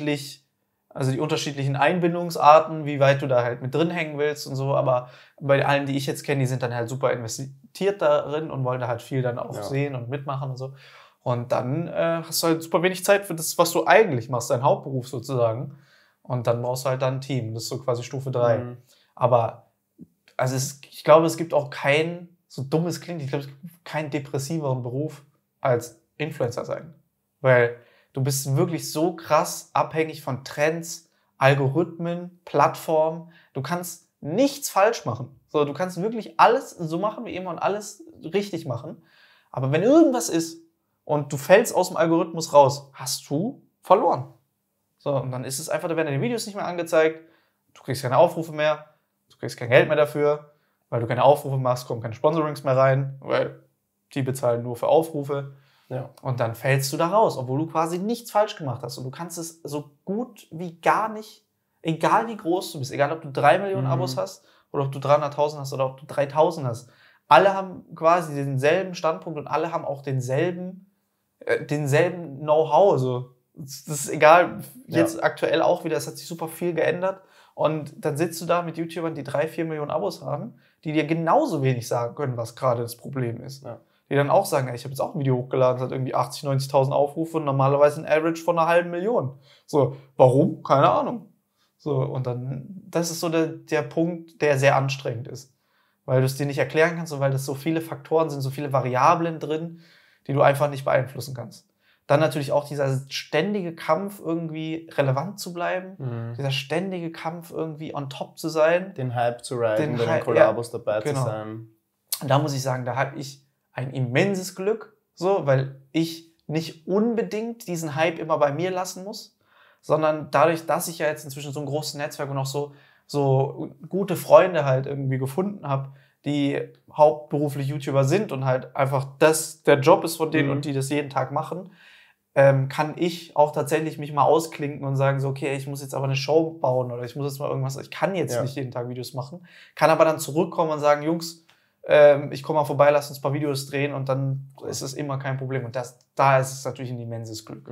unterschiedlichen Einbindungsarten, wie weit du da halt mit drin hängen willst und so, aber bei allen, die ich jetzt kenne, die sind dann halt super investiert darin und wollen da halt viel dann auch sehen und mitmachen und so. Und dann hast du halt super wenig Zeit für das, was du eigentlich machst, dein Hauptberuf sozusagen. Und dann brauchst du halt dann ein Team. Das ist so quasi Stufe 3. Aber also ich glaube, es gibt auch keinen, so dumm es klingt, ich glaube, es gibt keinen depressiveren Beruf als Influencer sein. Weil du bist wirklich so krass abhängig von Trends, Algorithmen, Plattformen. Du kannst nichts falsch machen. So, du kannst wirklich alles so machen wie immer und alles richtig machen. Aber wenn irgendwas ist, und du fällst aus dem Algorithmus raus, hast du verloren. So, und dann ist es einfach, da werden deine Videos nicht mehr angezeigt, du kriegst keine Aufrufe mehr, du kriegst kein Geld mehr dafür, weil du keine Aufrufe machst, kommen keine Sponsorings mehr rein, weil die bezahlen nur für Aufrufe. Ja. Und dann fällst du da raus, obwohl du quasi nichts falsch gemacht hast. Und du kannst es so gut wie gar nicht, egal wie groß du bist, egal ob du 3 Millionen Abos hast oder ob du 300.000 hast oder ob du 3.000 hast. Alle haben quasi denselben Standpunkt und alle haben auch denselben Know-how. So. Das ist egal, jetzt aktuell auch wieder, es hat sich super viel geändert. Und dann sitzt du da mit YouTubern, die 3-4 Millionen Abos haben, die dir genauso wenig sagen können, was gerade das Problem ist. Ja. Die dann auch sagen, ich habe jetzt auch ein Video hochgeladen, das hat irgendwie 80.000, 90.000 Aufrufe und normalerweise ein Average von 500.000. So, warum? Keine Ahnung. So, und dann, das ist so der Punkt, der sehr anstrengend ist. Weil du es dir nicht erklären kannst und weil das so viele Faktoren sind, so viele Variablen drin, die du einfach nicht beeinflussen kannst. Dann natürlich auch dieser ständige Kampf, irgendwie relevant zu bleiben, dieser ständige Kampf, irgendwie on top zu sein. Den Hype zu riden, bei den Kollabos dabei zu sein. Und da muss ich sagen, da habe ich ein immenses Glück, so, weil ich nicht unbedingt diesen Hype immer bei mir lassen muss, sondern dadurch, dass ich ja jetzt inzwischen so ein großes Netzwerk und auch so gute Freunde halt irgendwie gefunden habe, die hauptberuflich YouTuber sind und halt einfach der Job ist von denen und die das jeden Tag machen, kann ich auch tatsächlich mich mal ausklinken und sagen so, okay, ich muss jetzt aber eine Show bauen oder ich muss jetzt mal irgendwas, ich kann jetzt nicht jeden Tag Videos machen, kann aber dann zurückkommen und sagen, Jungs, ich komme mal vorbei, lass uns ein paar Videos drehen und dann ist es immer kein Problem und da ist es natürlich ein immenses Glück.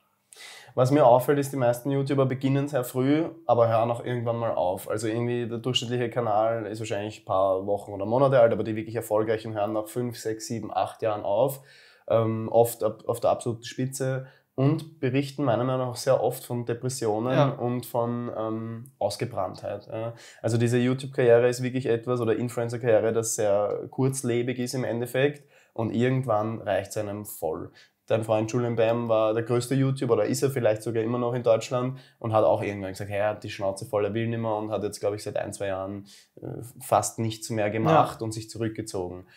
Was mir auffällt, ist, die meisten YouTuber beginnen sehr früh, aber hören auch irgendwann mal auf. Also irgendwie der durchschnittliche Kanal ist wahrscheinlich ein paar Wochen oder Monate alt, aber die wirklich erfolgreichen hören nach 5, 6, 7, 8 Jahren auf. Oft auf der absoluten Spitze und berichten meiner Meinung nach sehr oft von Depressionen und von Ausgebranntheit. Also diese YouTube-Karriere ist wirklich etwas, oder Influencer-Karriere, das sehr kurzlebig ist im Endeffekt und irgendwann reicht es einem voll. Dein Freund Julian Bam war der größte YouTuber, oder ist er vielleicht sogar immer noch in Deutschland, und hat auch irgendwann gesagt, hey, er hat die Schnauze voll, er will nicht mehr, und hat jetzt, glaube ich, seit 1-2 Jahren fast nichts mehr gemacht und sich zurückgezogen.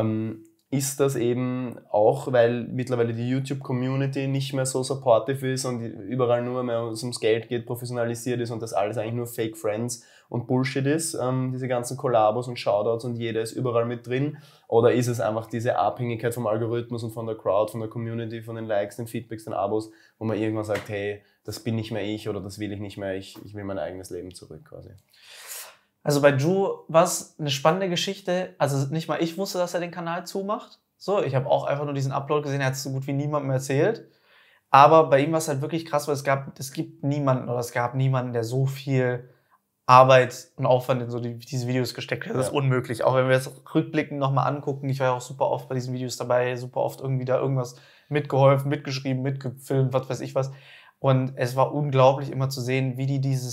Ist das eben auch, weil mittlerweile die YouTube-Community nicht mehr so supportive ist und überall nur mehr ums Geld geht, professionalisiert ist und das alles eigentlich nur Fake Friends und Bullshit ist, diese ganzen Kollabos und Shoutouts und jeder ist überall mit drin? Oder ist es einfach diese Abhängigkeit vom Algorithmus und von der Crowd, von der Community, von den Likes, den Feedbacks, den Abos, wo man irgendwann sagt, hey, das bin nicht mehr ich oder das will ich nicht mehr, ich will mein eigenes Leben zurück quasi? Also bei Drew war es eine spannende Geschichte. Also nicht mal ich wusste, dass er den Kanal zumacht. So, ich habe auch einfach nur diesen Upload gesehen, er hat es so gut wie niemandem erzählt. Aber bei ihm war es halt wirklich krass, weil es gab niemanden, der so viel Arbeit und Aufwand in so diese Videos gesteckt hat. Das ist unmöglich. Auch wenn wir jetzt rückblickend nochmal angucken, ich war ja auch super oft bei diesen Videos dabei, super oft irgendwie da irgendwas mitgeholfen, mitgeschrieben, mitgefilmt, was weiß ich was. Und es war unglaublich immer zu sehen, wie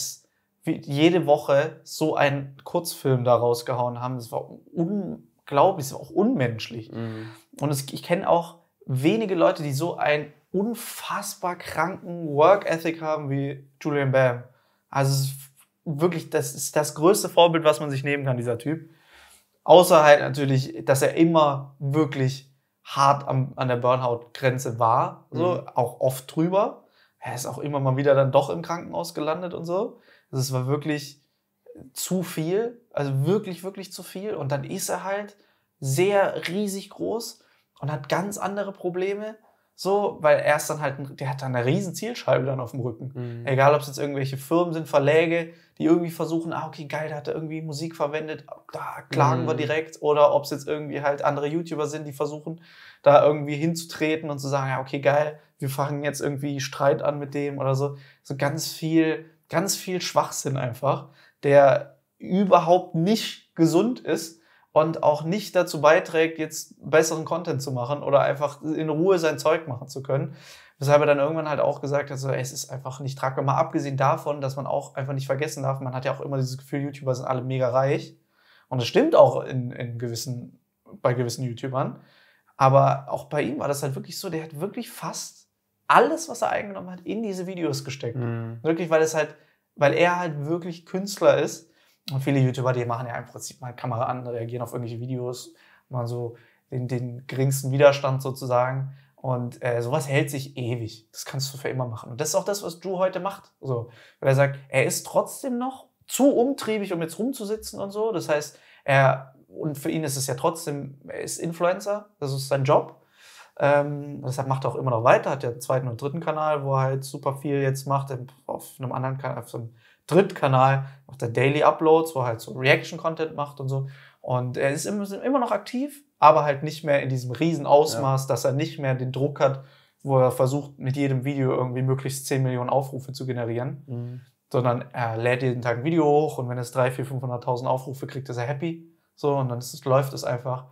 jede Woche so einen Kurzfilm da rausgehauen haben. Das war unglaublich, das war auch unmenschlich. Mhm. Und ich kenne auch wenige Leute, die so einen unfassbar kranken Work-Ethic haben wie Julian Bam. Also wirklich, das ist das größte Vorbild, was man sich nehmen kann, dieser Typ. Außer halt natürlich, dass er immer wirklich hart an der Burnout-Grenze war. So, auch oft drüber. Er ist auch immer mal wieder dann doch im Krankenhaus gelandet und so. Also es war wirklich zu viel. Also wirklich, wirklich zu viel. Und dann ist er halt sehr riesig groß und hat ganz andere Probleme. So, weil er ist dann halt, der hat dann eine riesen Zielscheibe dann auf dem Rücken. Mhm. Egal, ob es jetzt irgendwelche Firmen sind, Verläge, die irgendwie versuchen, okay, geil, da hat er irgendwie Musik verwendet, da klagen wir direkt. Oder ob es jetzt irgendwie halt andere YouTuber sind, die versuchen, da irgendwie hinzutreten und zu sagen, ja, okay, geil, wir fangen jetzt irgendwie Streit an mit dem oder so. So ganz viel Schwachsinn einfach, der überhaupt nicht gesund ist. Und auch nicht dazu beiträgt, jetzt besseren Content zu machen oder einfach in Ruhe sein Zeug machen zu können. Weshalb er dann irgendwann halt auch gesagt hat, so, es ist einfach nicht tragbar. Mal abgesehen davon, dass man auch einfach nicht vergessen darf, man hat ja auch immer dieses Gefühl, YouTuber sind alle mega reich. Und das stimmt auch bei gewissen YouTubern. Aber auch bei ihm war das halt wirklich so, der hat wirklich fast alles, was er eingenommen hat, in diese Videos gesteckt. Mhm. Wirklich, weil er halt wirklich Künstler ist. Und viele YouTuber, die machen ja im Prinzip mal Kamera an, reagieren auf irgendwelche Videos, machen so den geringsten Widerstand sozusagen. Und sowas hält sich ewig. Das kannst du für immer machen. Und das ist auch das, was Drew heute macht. So, weil er sagt, er ist trotzdem noch zu umtriebig, um jetzt rumzusitzen und so. Das heißt, und für ihn ist es ja trotzdem, er ist Influencer, das ist sein Job. Deshalb macht er auch immer noch weiter, hat ja einen zweiten und dritten Kanal, wo er halt super viel jetzt macht, auf einem anderen Kanal, auf so einem Drittkanal macht er Daily Uploads, wo er halt so Reaction-Content macht und so. Und er ist immer noch aktiv, aber halt nicht mehr in diesem riesen Ausmaß, dass er nicht mehr den Druck hat, wo er versucht, mit jedem Video irgendwie möglichst 10 Millionen Aufrufe zu generieren. Sondern er lädt jeden Tag ein Video hoch und wenn es 300.000, 400.000, 500.000 Aufrufe kriegt, ist er happy. So, und dann läuft es einfach.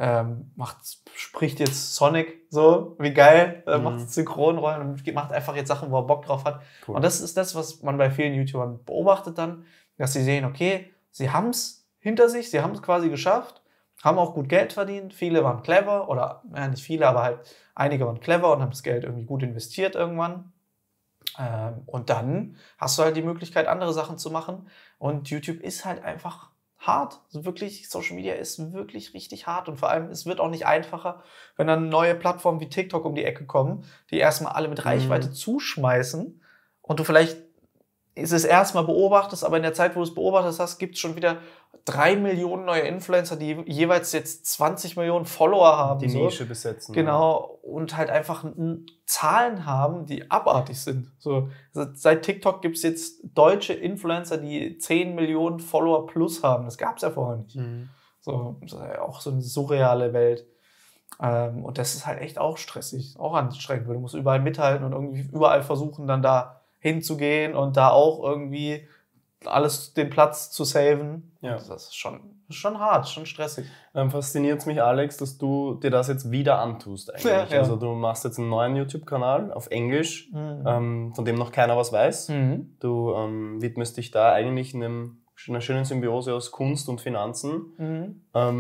Spricht jetzt Sonic so, wie geil, macht Synchronrollen und macht einfach jetzt Sachen, wo er Bock drauf hat. Cool. Und das ist das, was man bei vielen YouTubern beobachtet dann, dass sie sehen, okay, sie haben es hinter sich, sie haben es quasi geschafft, haben auch gut Geld verdient, viele waren clever oder, nicht viele, aber halt einige waren clever und haben das Geld irgendwie gut investiert irgendwann. Und dann hast du halt die Möglichkeit, andere Sachen zu machen und YouTube ist halt einfach hart. Also wirklich, Social Media ist wirklich richtig hart und vor allem, es wird auch nicht einfacher, wenn dann neue Plattformen wie TikTok um die Ecke kommen, die erstmal alle mit Reichweite zuschmeißen und du vielleicht es erstmal beobachtest, aber in der Zeit, wo du es beobachtet hast, gibt es schon wieder 3 Millionen neue Influencer, die jeweils jetzt 20 Millionen Follower haben. Die Nische besetzen. Genau, und halt einfach Zahlen haben, die abartig sind. So, seit TikTok gibt es jetzt deutsche Influencer, die 10 Millionen Follower plus haben. Das gab es ja vorher nicht. So, auch so eine surreale Welt. Und das ist halt echt auch stressig, auch anstrengend, weil du musst überall mithalten und irgendwie überall versuchen, dann da hinzugehen und da auch irgendwie alles den Platz zu saven. Ja. Das ist schon hart, schon stressig. Fasziniert mich, Alex, dass du dir das jetzt wieder antust eigentlich. Ja. Also du machst jetzt einen neuen YouTube-Kanal auf Englisch, von dem noch keiner was weiß. Du widmest dich da eigentlich einer schönen Symbiose aus Kunst und Finanzen.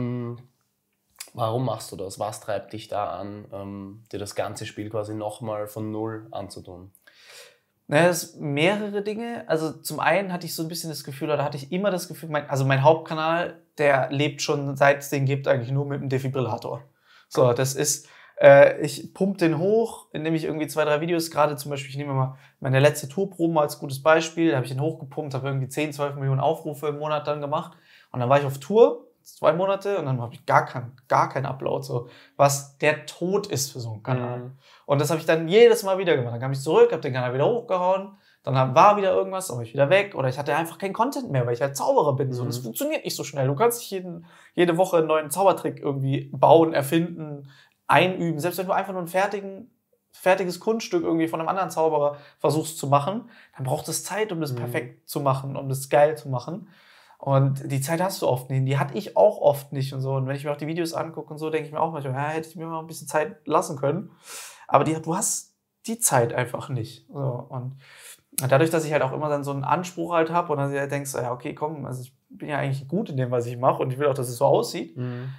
Warum machst du das? Was treibt dich da an, dir das ganze Spiel quasi nochmal von Null anzutun? Naja, das sind mehrere Dinge. Also zum einen hatte ich so ein bisschen das Gefühl, oder hatte ich immer das Gefühl, mein Hauptkanal, der lebt schon, seit es den gibt, eigentlich nur mit einem Defibrillator. So, das ist, ich pumpe den hoch, indem ich irgendwie 2, 3 Videos, gerade zum Beispiel, ich nehme mal meine letzte Tourprobe mal als gutes Beispiel, da habe ich den hochgepumpt, habe irgendwie 10, 12 Millionen Aufrufe im Monat dann gemacht und dann war ich auf Tour, 2 Monate und dann habe ich gar kein Upload, so, was der Tod ist für so einen Kanal. Und das habe ich dann jedes Mal wieder gemacht. Dann kam ich zurück, habe den Kanal wieder hochgehauen, Dann war wieder irgendwas, dann war ich wieder weg oder ich hatte einfach keinen Content mehr, weil ich halt Zauberer bin. So. Und das funktioniert nicht so schnell. Du kannst nicht jede Woche einen neuen Zaubertrick irgendwie bauen, erfinden, einüben. Selbst wenn du einfach nur ein fertiges Kunststück irgendwie von einem anderen Zauberer versuchst zu machen, dann braucht es Zeit, um das perfekt zu machen, um das geil zu machen. Und die Zeit hast du oft nicht. Die hatte ich auch oft nicht und so. Und wenn ich mir auch die Videos angucke und so, denke ich mir auch manchmal, ja, hätte ich mir mal ein bisschen Zeit lassen können. Aber du hast die Zeit einfach nicht. So. Und dadurch, dass ich halt auch immer dann so einen Anspruch halt habe und dann halt denkst, ja, okay, komm, also ich bin ja eigentlich gut in dem, was ich mache und ich will auch, dass es so aussieht.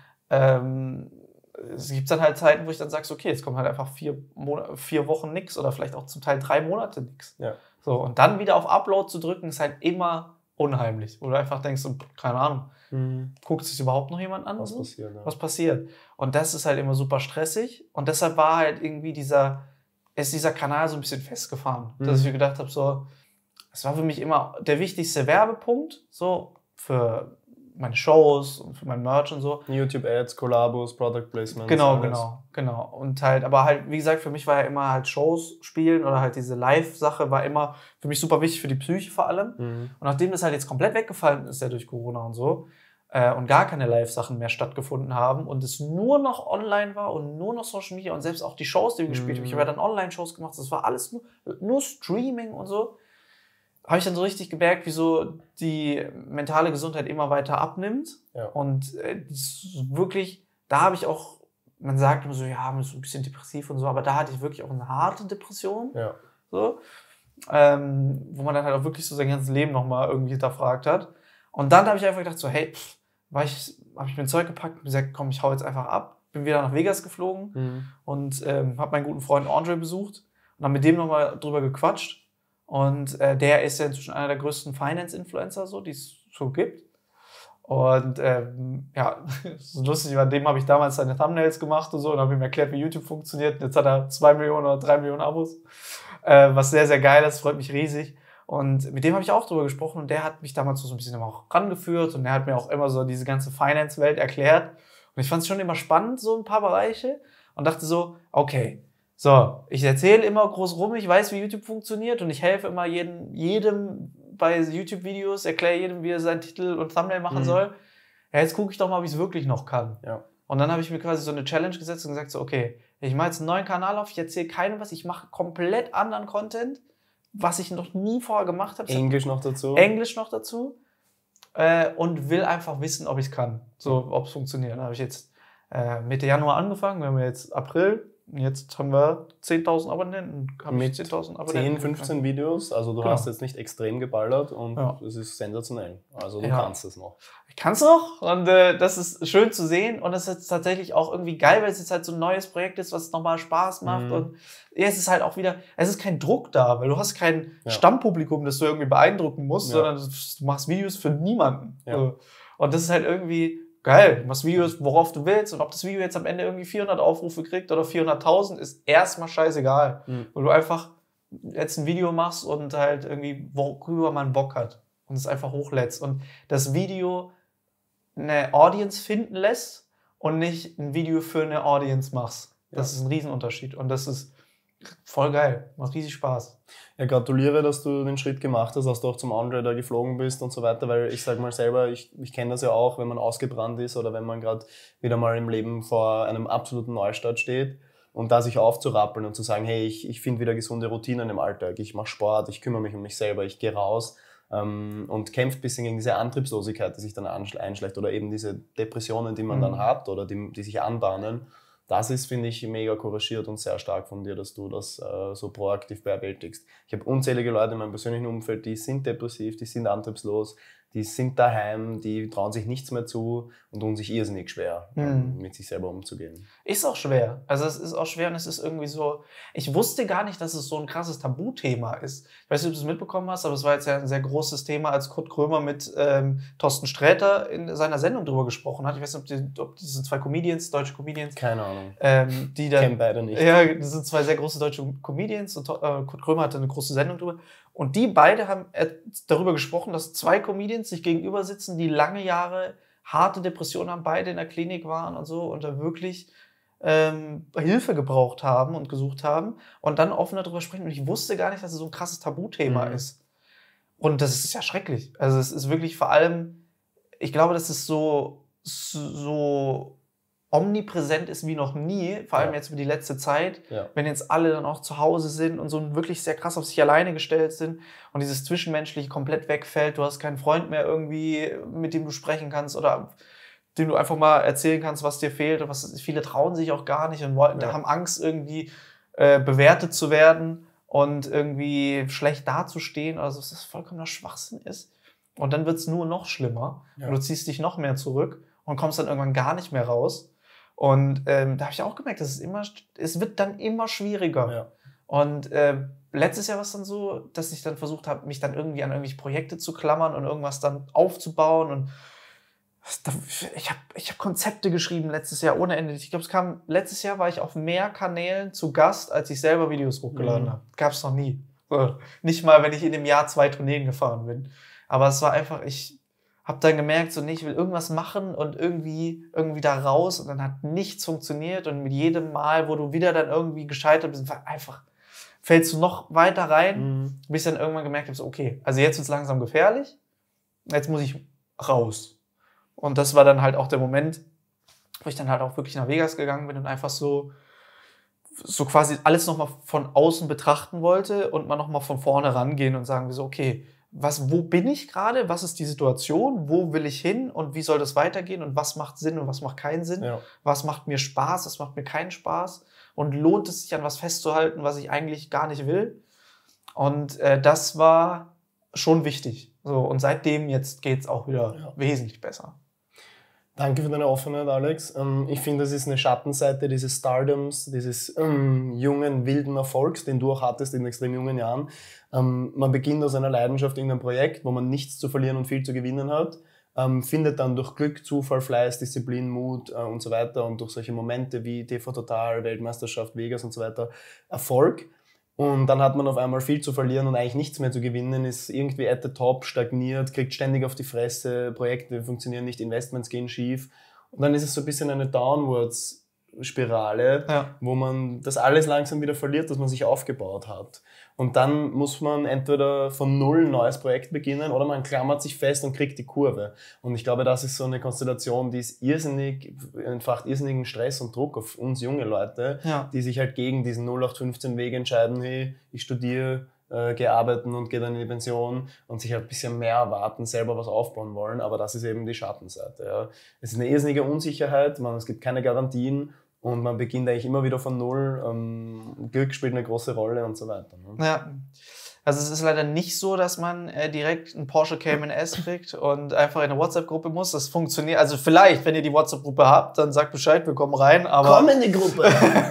Es gibt dann halt Zeiten, wo ich dann sage, okay, jetzt kommt halt einfach 4 Wochen nix oder vielleicht auch zum Teil 3 Monate nix. Ja. So, und dann wieder auf Upload zu drücken, ist halt immer unheimlich. Wo du einfach denkst, keine Ahnung, guckt sich überhaupt noch jemand an? Was passiert? Und das ist halt immer super stressig. Und deshalb war halt irgendwie dieser Kanal so ein bisschen festgefahren. Dass ich mir gedacht habe, so, es war für mich immer der wichtigste Werbepunkt, so für meine Shows und für mein Merch und so. YouTube-Ads, Kollabos, Product Placements. Genau. Und halt, aber halt, wie gesagt, für mich war ja immer halt Shows spielen oder halt diese Live-Sache war immer für mich super wichtig für die Psyche vor allem. Und nachdem das halt jetzt komplett weggefallen ist, ja durch Corona und so, und gar keine Live-Sachen mehr stattgefunden haben und es nur noch online war und nur noch Social Media und selbst auch die Shows, die wir gespielt haben. Ich habe ja dann Online-Shows gemacht, das war alles nur Streaming und so. Habe ich dann so richtig gemerkt, wie so die mentale Gesundheit immer weiter abnimmt. Ja. Und wirklich, da habe ich auch, man sagt immer so, ja, man ist so ein bisschen depressiv und so, aber da hatte ich wirklich auch eine harte Depression. Ja. So, wo man dann halt auch wirklich so sein ganzes Leben nochmal irgendwie hinterfragt hat. Und dann habe ich einfach gedacht so, hey, habe ich mir Zeug gepackt und gesagt, komm, ich hau jetzt einfach ab. Bin wieder nach Vegas geflogen und habe meinen guten Freund Andre besucht und habe mit dem nochmal drüber gequatscht. Und der ist ja inzwischen einer der größten Finance-Influencer, so, die es so gibt. Und ja, so lustig, bei dem habe ich damals seine Thumbnails gemacht und so und habe ihm erklärt, wie YouTube funktioniert. Jetzt hat er 2 Millionen oder 3 Millionen Abos, was sehr, sehr geil ist, freut mich riesig. Und mit dem habe ich auch drüber gesprochen und der hat mich damals so ein bisschen auch rangeführt und er hat mir auch immer so diese ganze Finance-Welt erklärt. Und ich fand es schon immer spannend, so ein paar Bereiche und dachte so, okay, so, ich erzähle immer groß rum, ich weiß, wie YouTube funktioniert und ich helfe immer jedem bei YouTube-Videos, erkläre jedem, wie er seinen Titel und Thumbnail machen soll. Ja, jetzt gucke ich doch mal, wie ich es wirklich noch kann. Ja. Und dann habe ich mir quasi so eine Challenge gesetzt und gesagt so, okay, ich mache jetzt einen neuen Kanal auf, ich erzähle keinem was, ich mache komplett anderen Content, was ich noch nie vorher gemacht habe. Englisch noch dazu. Und will einfach wissen, ob ich es kann, so, ob es funktioniert. Dann habe ich jetzt Mitte Januar angefangen, wir haben jetzt April. Jetzt haben wir 10.000 Abonnenten. Mit 10.000 Abonnenten. 10, 15 Videos. Also du hast jetzt nicht extrem geballert und es ist sensationell. Also du kannst es noch. Ich kann es noch und das ist schön zu sehen und es ist tatsächlich auch irgendwie geil, weil es jetzt halt so ein neues Projekt ist, was nochmal Spaß macht und es ist halt auch wieder, es ist kein Druck da, weil du hast kein Stammpublikum, das du irgendwie beeindrucken musst, sondern du machst Videos für niemanden. Ja. So. Und das ist halt irgendwie geil, du machst Videos, worauf du willst und ob das Video jetzt am Ende irgendwie 400 Aufrufe kriegt oder 400.000, ist erstmal scheißegal. Weil du einfach jetzt ein Video machst und halt irgendwie, worüber man Bock hat und es einfach hochlädst und das Video eine Audience finden lässt und nicht ein Video für eine Audience machst. Das ist ein Riesenunterschied und das ist voll geil, macht riesig Spaß. Ja, gratuliere, dass du den Schritt gemacht hast, dass du auch zum Andre da geflogen bist und so weiter, weil ich sag mal selber, ich kenne das ja auch, wenn man ausgebrannt ist oder wenn man gerade wieder mal im Leben vor einem absoluten Neustart steht und da sich aufzurappeln und zu sagen, hey, ich finde wieder gesunde Routinen im Alltag, ich mache Sport, ich kümmere mich um mich selber, ich gehe raus und kämpft ein bisschen gegen diese Antriebslosigkeit, die sich dann einschleicht oder eben diese Depressionen, die man dann hat oder die sich anbahnen. Das ist, finde ich, mega couragiert und sehr stark von dir, dass du das so proaktiv bewältigst. Ich habe unzählige Leute in meinem persönlichen Umfeld, die sind depressiv, die sind antriebslos, die sind daheim, die trauen sich nichts mehr zu und tun sich irrsinnig schwer, mit sich selber umzugehen. Ist auch schwer. Also es ist auch schwer und es ist irgendwie so, ich wusste gar nicht, dass es so ein krasses Tabuthema ist. Ich weiß nicht, ob du es mitbekommen hast, aber es war jetzt ja ein sehr großes Thema, als Kurt Krömer mit Thorsten Sträter in seiner Sendung drüber gesprochen hat. Ich weiß nicht, ob diese 2 Comedians, deutsche Comedians. Keine Ahnung. Die da, kennen beide nicht. Ja, das sind 2 sehr große deutsche Comedians und Kurt Krömer hatte eine große Sendung drüber. Und die beide haben darüber gesprochen, dass 2 Comedians sich gegenüber sitzen, die lange Jahre harte Depressionen haben, beide in der Klinik waren und so und da wirklich Hilfe gebraucht haben und gesucht haben und dann offener darüber sprechen. Und ich wusste gar nicht, dass es so ein krasses Tabuthema ist. Und das ist ja schrecklich. Also es ist wirklich vor allem, ich glaube, dass es so omnipräsent ist wie noch nie, vor allem jetzt über die letzte Zeit, wenn jetzt alle dann auch zu Hause sind und so wirklich sehr krass auf sich alleine gestellt sind und dieses Zwischenmenschliche komplett wegfällt, du hast keinen Freund mehr irgendwie, mit dem du sprechen kannst oder dem du einfach mal erzählen kannst, was dir fehlt und viele trauen sich auch gar nicht und haben Angst irgendwie bewertet zu werden und irgendwie schlecht dazustehen, also dass das vollkommener Schwachsinn ist. Und dann wird es nur noch schlimmer und du ziehst dich noch mehr zurück und kommst dann irgendwann gar nicht mehr raus. Und da habe ich auch gemerkt, es wird dann immer schwieriger. Ja. Und letztes Jahr war es dann so, dass ich dann versucht habe, mich dann irgendwie an irgendwelche Projekte zu klammern und irgendwas dann aufzubauen. Und ich hab Konzepte geschrieben letztes Jahr ohne Ende. Ich glaube, letztes Jahr war ich auf mehr Kanälen zu Gast, als ich selber Videos hochgeladen habe. Gab es noch nie. So, nicht mal, wenn ich in dem Jahr 2 Tourneen gefahren bin. Aber es war einfach, ich habe dann gemerkt, so, nee, ich will irgendwas machen und irgendwie da raus und dann hat nichts funktioniert und mit jedem Mal, wo du wieder dann irgendwie gescheitert bist, fällst du noch weiter rein, bis ich dann irgendwann gemerkt habe, so, okay, also jetzt wird es langsam gefährlich, jetzt muss ich raus. Und das war dann halt auch der Moment, wo ich dann halt auch wirklich nach Vegas gegangen bin und einfach so quasi alles nochmal von außen betrachten wollte und mal nochmal von vorne rangehen und sagen so, okay, wo bin ich gerade, was ist die Situation, wo will ich hin und wie soll das weitergehen und was macht Sinn und was macht keinen Sinn, was macht mir Spaß, was macht mir keinen Spaß und lohnt es sich an was festzuhalten, was ich eigentlich gar nicht will. Und das war schon wichtig. So, und seitdem jetzt geht es auch wieder wesentlich besser. Danke für deine Offenheit, Alex. Ich finde, das ist eine Schattenseite dieses Stardoms, dieses jungen, wilden Erfolgs, den du auch hattest in extrem jungen Jahren. Man beginnt aus einer Leidenschaft irgendein Projekt, wo man nichts zu verlieren und viel zu gewinnen hat, findet dann durch Glück, Zufall, Fleiß, Disziplin, Mut und so weiter und durch solche Momente wie TV Total, Weltmeisterschaft, Vegas und so weiter Erfolg. Und dann hat man auf einmal viel zu verlieren und eigentlich nichts mehr zu gewinnen, ist irgendwie at the top, stagniert, kriegt ständig auf die Fresse, Projekte funktionieren nicht, Investments gehen schief. Und dann ist es so ein bisschen eine Downwards-Spirale, wo man das alles langsam wieder verliert, das man sich aufgebaut hat. Und dann muss man entweder von null ein neues Projekt beginnen oder man klammert sich fest und kriegt die Kurve. Und ich glaube, das ist so eine Konstellation, die ist entfacht irrsinnigen Stress und Druck auf uns junge Leute, die sich halt gegen diesen 0815-Weg entscheiden, hey, ich studiere, gehe arbeiten und gehe dann in die Pension und sich halt ein bisschen mehr erwarten, selber was aufbauen wollen. Aber das ist eben die Schattenseite. Ja. Es ist eine irrsinnige Unsicherheit, es gibt keine Garantien. Und man beginnt eigentlich immer wieder von null. Glück spielt eine große Rolle und so weiter. Ne? Ja, also es ist leider nicht so, dass man direkt einen Porsche Cayman S kriegt und einfach in eine WhatsApp-Gruppe muss. Das funktioniert. Also vielleicht, wenn ihr die WhatsApp-Gruppe habt, dann sagt Bescheid, wir kommen rein. Aber komm in die Gruppe!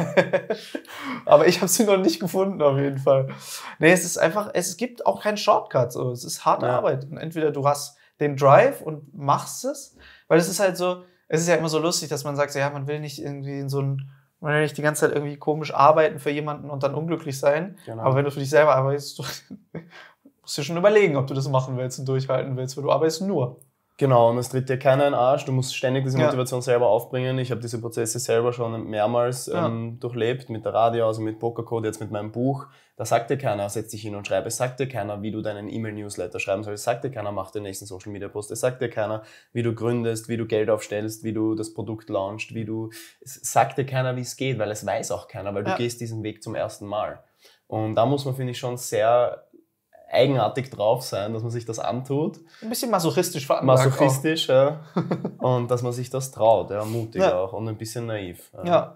Aber ich habe sie noch nicht gefunden, auf jeden Fall. Nee, es gibt auch keinen Shortcut. So. Es ist harte Arbeit. Und entweder du hast den Drive und machst es, weil es ist halt so, es ist ja immer so lustig, dass man sagt, ja, man will nicht irgendwie man will nicht die ganze Zeit irgendwie komisch arbeiten für jemanden und dann unglücklich sein. Genau. Aber wenn du für dich selber arbeitest, musst du dir schon überlegen, ob du das machen willst und durchhalten willst, weil du arbeitest nur. Genau, und es tritt dir keiner in den Arsch, du musst ständig diese Motivation selber aufbringen. Ich habe diese Prozesse selber schon mehrmals durchlebt, mit der Radio, also mit Pokercode, jetzt mit meinem Buch. Da sagt dir keiner, setz dich hin und schreib. Es sagt dir keiner, wie du deinen E-Mail-Newsletter schreiben sollst. Es sagt dir keiner, mach den nächsten Social-Media-Post. Es sagt dir keiner, wie du gründest, wie du Geld aufstellst, wie du das Produkt launchst, es sagt dir keiner, wie es geht, weil es weiß auch keiner, weil du gehst diesen Weg zum ersten Mal. Und da muss man, finde ich, schon sehr eigenartig drauf sein, dass man sich das antut. Ein bisschen masochistisch veranlagt. Masochistisch, ja. Und dass man sich das traut, mutig auch und ein bisschen naiv.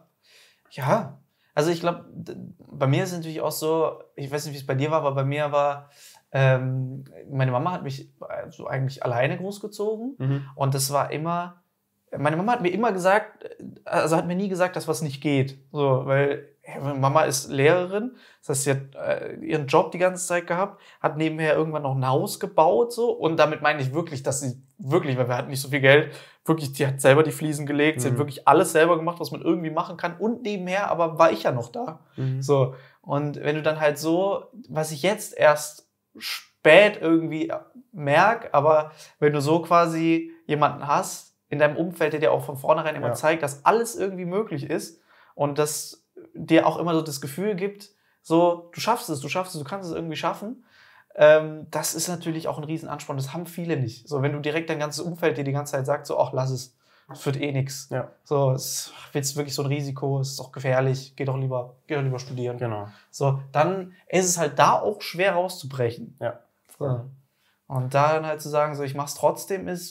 Ja, also ich glaube, bei mir ist es natürlich auch so, ich weiß nicht, wie es bei dir war, aber bei mir war, meine Mama hat mich so eigentlich alleine großgezogen und das war immer, meine Mama hat mir immer gesagt, also hat mir nie gesagt, dass was nicht geht. So, weil Mama ist Lehrerin, das heißt, sie hat ihren Job die ganze Zeit gehabt, hat nebenher irgendwann noch ein Haus gebaut so und damit meine ich wirklich, dass sie wirklich, weil wir hatten nicht so viel Geld, wirklich, die hat selber die Fliesen gelegt, sie hat wirklich alles selber gemacht, was man irgendwie machen kann und nebenher, aber war ich ja noch da. So, und wenn du dann halt so, was ich jetzt erst spät irgendwie merke, aber wenn du so quasi jemanden hast in deinem Umfeld, der dir auch von vornherein immer zeigt, dass alles irgendwie möglich ist, und das dir auch immer so das Gefühl gibt, so, du schaffst es, du kannst es irgendwie schaffen. Das ist natürlich auch ein Riesenansporn. Das haben viele nicht. So, wenn du direkt dein ganzes Umfeld dir die ganze Zeit sagt, so, ach, lass es, das wird eh nichts. Ja. So, es ist wirklich so ein Risiko, es ist auch gefährlich, geh doch lieber studieren. Genau. So, dann ist es halt da auch schwer rauszubrechen. Ja. So. Und dann halt zu sagen, so, ich mach's trotzdem, ist.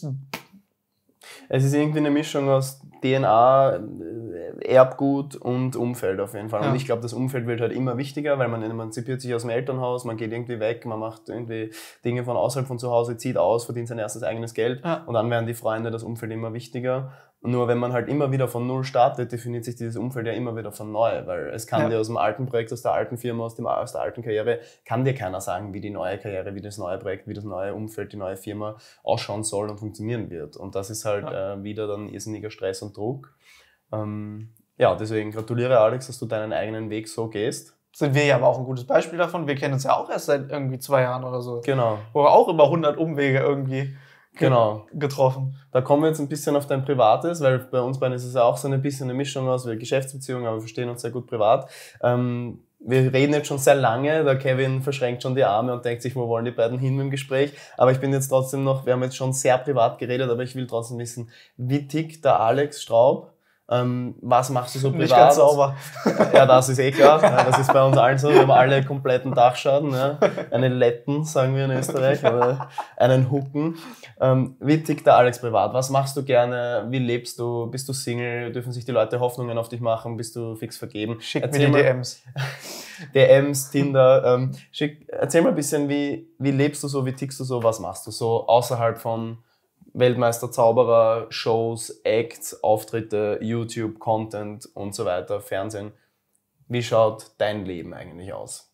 Es ist irgendwie eine Mischung aus DNA, Erbgut und Umfeld auf jeden Fall. Ja. Und ich glaube, das Umfeld wird halt immer wichtiger, weil man emanzipiert sich aus dem Elternhaus, man geht irgendwie weg, man macht irgendwie Dinge von außerhalb von zu Hause, zieht aus, verdient sein erstes eigenes Geld und dann werden die Freunde, das Umfeld immer wichtiger. Nur wenn man halt immer wieder von Null startet, definiert sich dieses Umfeld ja immer wieder von neu, weil es kann dir aus dem alten Projekt, aus der alten Firma, aus der alten Karriere, kann dir keiner sagen, wie die neue Karriere, wie das neue Projekt, wie das neue Umfeld, die neue Firma ausschauen soll und funktionieren wird. Und das ist halt wieder dann irrsinniger Stress und Druck. Deswegen gratuliere Alex, dass du deinen eigenen Weg so gehst. Sind wir ja aber auch ein gutes Beispiel davon. Wir kennen uns ja auch erst seit irgendwie 2 Jahren oder so. Genau. Wo wir auch über 100 Umwege irgendwie getroffen. Da kommen wir jetzt ein bisschen auf dein Privates, weil bei uns beiden ist es ja auch so ein bisschen eine Mischung aus Geschäftsbeziehungen, aber wir verstehen uns sehr gut privat. Wir reden jetzt schon sehr lange, der Kevin verschränkt schon die Arme und denkt sich, wo wollen die beiden hin mit dem Gespräch? Aber ich bin jetzt trotzdem noch, wir haben jetzt schon sehr privat geredet, aber ich will trotzdem wissen, wie tickt der Alex Straub? Was machst du so privat? Nicht ganz sauber. Ja, das ist eh klar. Das ist bei uns allen so. Wir haben alle kompletten Dachschaden. Ja. Eine Letten, sagen wir in Österreich, oder einen Hucken. Wie tickt der Alex privat? Was machst du gerne? Wie lebst du? Bist du Single? Dürfen sich die Leute Hoffnungen auf dich machen? Bist du fix vergeben? Schick mir die DMs. DMs, Tinder. Erzähl mal ein bisschen, wie lebst du so? Wie tickst du so? Was machst du so außerhalb von Weltmeister, Zauberer, Shows, Acts, Auftritte, YouTube, Content und so weiter, Fernsehen. Wie schaut dein Leben eigentlich aus?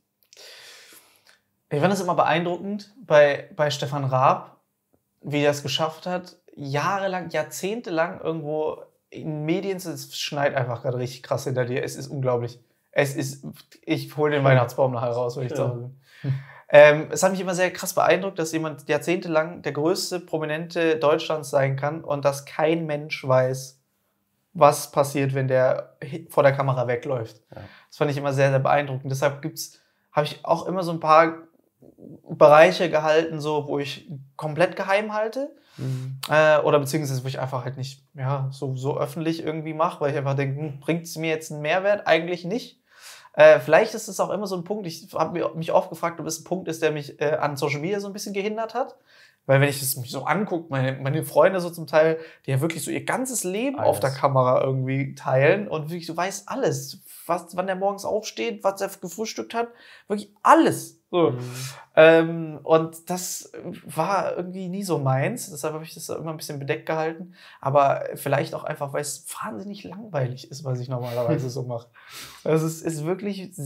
Ich fand es immer beeindruckend bei Stefan Raab, wie er es geschafft hat, jahrelang, jahrzehntelang irgendwo in Medien, es schneit einfach gerade richtig krass hinter dir. Es ist unglaublich. Ich hole den Weihnachtsbaum nachher raus, würde ich sagen. Es hat mich immer sehr krass beeindruckt, dass jemand jahrzehntelang der größte Prominente Deutschlands sein kann und dass kein Mensch weiß, was passiert, wenn der vor der Kamera wegläuft. Ja. Das fand ich immer sehr, sehr beeindruckend. Deshalb habe ich auch immer so ein paar Bereiche gehalten, so, wo ich komplett geheim halte. Oder beziehungsweise wo ich einfach halt nicht so öffentlich irgendwie mache, weil ich einfach denke, bringt es mir jetzt einen Mehrwert? Eigentlich nicht. Vielleicht ist es auch immer so ein Punkt, ich habe mich oft gefragt, ob es ein Punkt ist, der mich an Social Media so ein bisschen gehindert hat. Weil wenn ich es mich so angucke, meine Freunde so zum Teil, die ja wirklich so ihr ganzes Leben auf der Kamera irgendwie teilen und wirklich, du weißt alles, wann der morgens aufsteht, was er gefrühstückt hat, wirklich alles. So. Und das war irgendwie nie so meins, deshalb habe ich das immer ein bisschen bedeckt gehalten, aber vielleicht auch einfach, weil es wahnsinnig langweilig ist, was ich normalerweise so mache. Also es ist wirklich es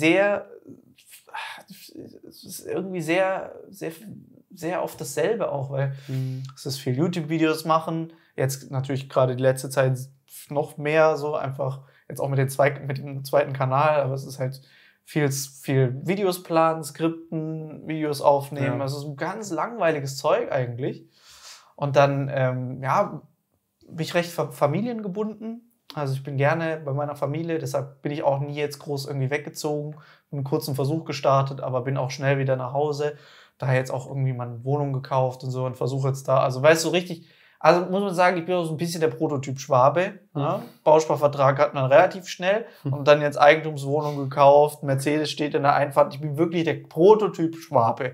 ist irgendwie sehr, sehr, sehr oft dasselbe auch, weil es ist viel YouTube-Videos machen, jetzt natürlich gerade die letzte Zeit noch mehr so einfach, jetzt auch mit dem zweiten Kanal, aber es ist halt viel Videos planen, Skripten, Videos aufnehmen, also so ein ganz langweiliges Zeug eigentlich. Und dann, bin ich recht familiengebunden. Also ich bin gerne bei meiner Familie, deshalb bin ich auch nie jetzt groß irgendwie weggezogen, einen kurzen Versuch gestartet, aber bin auch schnell wieder nach Hause. Daher jetzt auch irgendwie mal eine Wohnung gekauft und so und versuche jetzt da, also weißt du, richtig, also muss man sagen, ich bin auch so ein bisschen der Prototyp Schwabe. Ja? Bausparvertrag hat man relativ schnell und dann jetzt Eigentumswohnung gekauft, Mercedes steht in der Einfahrt. Ich bin wirklich der Prototyp Schwabe.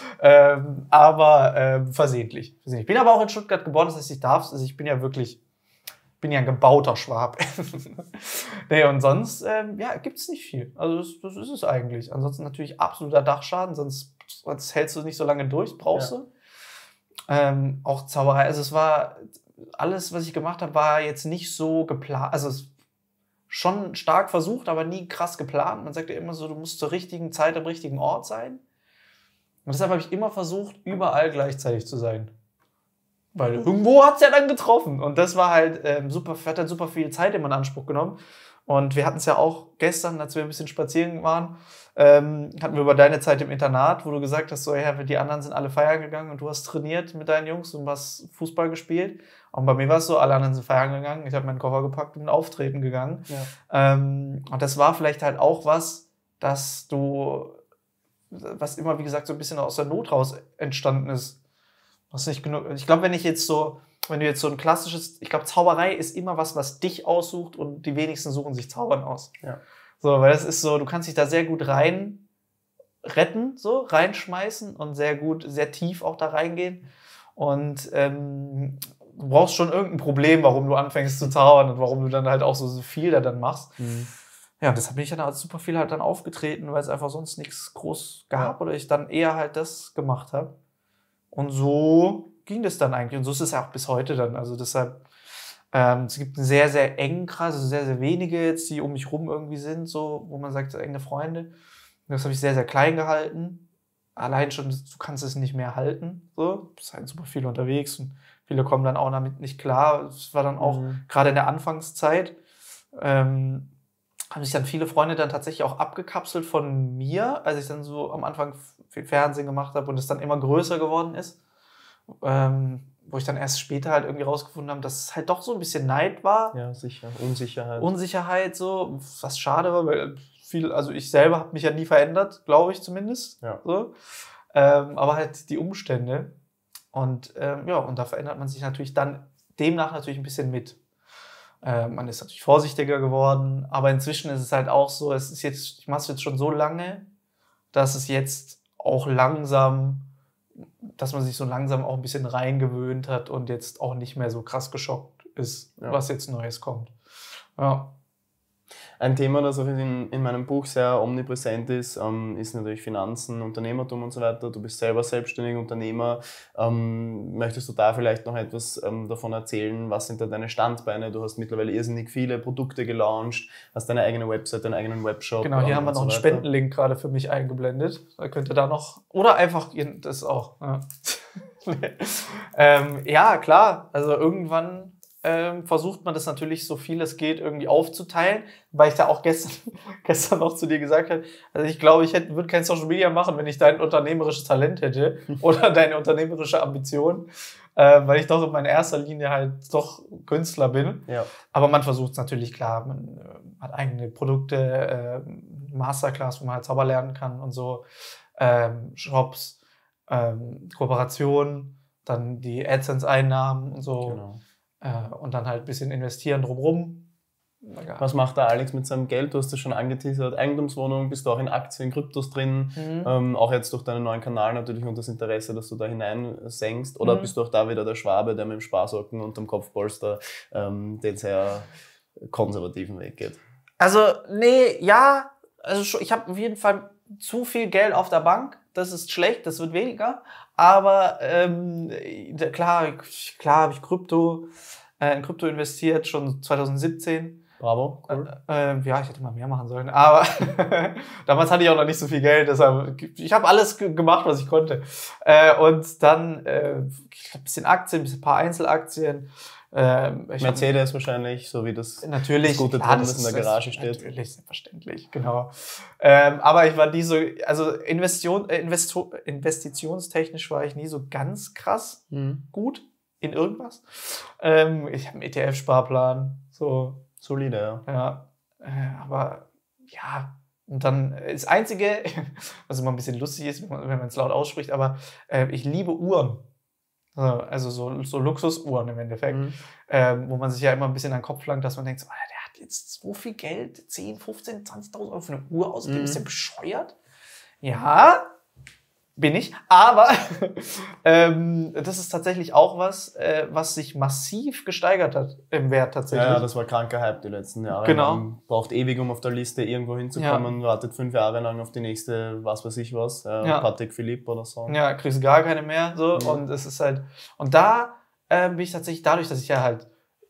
Aber versehentlich. Ich bin aber auch in Stuttgart geboren, das heißt, ich bin ja ein gebauter Schwabe. Nee, und sonst, gibt's nicht viel. Also das ist es eigentlich. Ansonsten natürlich absoluter Dachschaden, sonst hältst du nicht so lange durch, brauchst du. Auch Zauberei, also es war, alles, was ich gemacht habe, war jetzt nicht so geplant, also es schon stark versucht, aber nie krass geplant. Man sagt ja immer so, du musst zur richtigen Zeit am richtigen Ort sein. Und deshalb habe ich immer versucht, überall gleichzeitig zu sein. Weil irgendwo hat es ja dann getroffen. Und das war halt hat dann super viel Zeit in Anspruch genommen. Und wir hatten es ja auch gestern, als wir ein bisschen spazieren waren, hatten wir über deine Zeit im Internat, wo du gesagt hast, so, ja, die anderen sind alle feiern gegangen und du hast trainiert mit deinen Jungs und hast Fußball gespielt. Und bei mir war es so, alle anderen sind feiern gegangen, ich habe meinen Koffer gepackt und bin auftreten gegangen. Ja. Und das war vielleicht halt auch was immer, wie gesagt, so ein bisschen aus der Not raus entstanden ist. Was nicht genug. Ich glaube, wenn du jetzt so ein klassisches, ich glaube, Zauberei ist immer was dich aussucht und die wenigsten suchen sich Zaubern aus. Ja. So, weil das ist so, du kannst dich da sehr gut rein retten, so, reinschmeißen und sehr tief auch da reingehen. Und du brauchst schon irgendein Problem, warum du anfängst zu zaubern und warum du dann halt auch so viel da dann machst. Mhm. Ja, deshalb bin ich dann super viel halt dann aufgetreten, weil es einfach sonst nichts groß gab oder ich dann eher halt das gemacht habe. Und so ging das dann eigentlich. Und so ist es ja auch bis heute dann. Also deshalb, es gibt einen sehr, sehr engen Kreis, also sehr, sehr wenige jetzt, die um mich rum irgendwie sind, so, wo man sagt, enge Freunde. Und das habe ich sehr, sehr klein gehalten. Allein schon, du kannst es nicht mehr halten. So. Du bist halt super viel unterwegs und viele kommen dann auch damit nicht klar. Es war dann auch gerade in der Anfangszeit, haben sich dann viele Freunde dann tatsächlich auch abgekapselt von mir, als ich dann so am Anfang viel Fernsehen gemacht habe und es dann immer größer geworden ist. Wo ich dann erst später halt irgendwie rausgefunden habe, dass es halt doch so ein bisschen Neid war. Ja, sicher. Unsicherheit so, was schade war, weil also ich selber habe mich ja nie verändert, glaube ich zumindest. Ja. So. Aber halt die Umstände. Und und da verändert man sich natürlich dann demnach natürlich ein bisschen mit. Man ist natürlich vorsichtiger geworden, aber inzwischen ist es halt auch so, ich mache es jetzt schon so lange, dass es jetzt auch dass man sich so langsam auch ein bisschen reingewöhnt hat und jetzt auch nicht mehr so krass geschockt ist, was jetzt Neues kommt. Ja. Ein Thema, das auch in meinem Buch sehr omnipräsent ist natürlich Finanzen, Unternehmertum und so weiter. Du bist selber selbstständiger Unternehmer. Möchtest du da vielleicht noch etwas davon erzählen? Was sind da deine Standbeine? Du hast mittlerweile irrsinnig viele Produkte gelauncht, hast deine eigene Website, deinen eigenen Webshop. Genau, hier haben wir noch einen Spendenlink gerade für mich eingeblendet. Da könnt ihr da noch, oder einfach, das auch. Ja, ja klar, also irgendwann versucht man das natürlich so viel es geht irgendwie aufzuteilen, weil ich da auch gestern noch zu dir gesagt habe, also ich glaube, ich würde kein Social Media machen, wenn ich dein unternehmerisches Talent hätte oder deine unternehmerische Ambition, weil ich doch in meiner erster Linie halt doch Künstler bin. Ja. Aber man versucht es natürlich, klar, man hat eigene Produkte, Masterclass, wo man halt Zauber lernen kann und so, Shops, Kooperationen, dann die AdSense-Einnahmen und so. Genau. Und dann halt ein bisschen investieren drumherum. Was macht da Alex mit seinem Geld? Du hast das schon angeteasert. Eigentumswohnung, bist du auch in Aktien, Kryptos drin. Auch jetzt durch deinen neuen Kanal natürlich und das Interesse, dass du da hineinsenkst. Oder bist du auch da wieder der Schwabe, der mit dem Sparsocken und dem Kopfpolster den sehr konservativen Weg geht? Also, ich habe auf jeden Fall zu viel Geld auf der Bank. Das ist schlecht, das wird weniger. Aber klar habe ich in Krypto investiert, schon 2017. Bravo, cool. Ja, ich hätte mal mehr machen sollen. Aber damals hatte ich auch noch nicht so viel Geld. Deshalb, ich habe alles gemacht, was ich konnte. Und dann ein bisschen Aktien, ein paar Einzelaktien. Mercedes wahrscheinlich, so wie das gute Drum, das in der Garage steht. Natürlich, selbstverständlich, genau. Aber ich war nie so, also investitionstechnisch war ich nie so ganz krass gut in irgendwas. Ich habe einen ETF-Sparplan, so. Solide, ja. Aber ja, und dann das Einzige, was immer ein bisschen lustig ist, wenn man es laut ausspricht, aber ich liebe Uhren. Also so Luxusuhren im Endeffekt, wo man sich ja immer ein bisschen an den Kopf langt, dass man denkt, so, der hat jetzt so viel Geld, 10, 15, 20.000 Euro für eine Uhr ausgegeben, ist der bescheuert? Ja, bin ich, aber das ist tatsächlich auch was sich massiv gesteigert hat im Wert tatsächlich. Ja, das war kranker Hype die letzten Jahre. Genau. Man braucht ewig, um auf der Liste irgendwo hinzukommen, wartet 5 Jahre lang auf die nächste, was weiß ich was, Patek Philippe oder so. Ja, kriegst gar keine mehr, so, und es ist halt, und da bin ich tatsächlich, dadurch, dass ich ja halt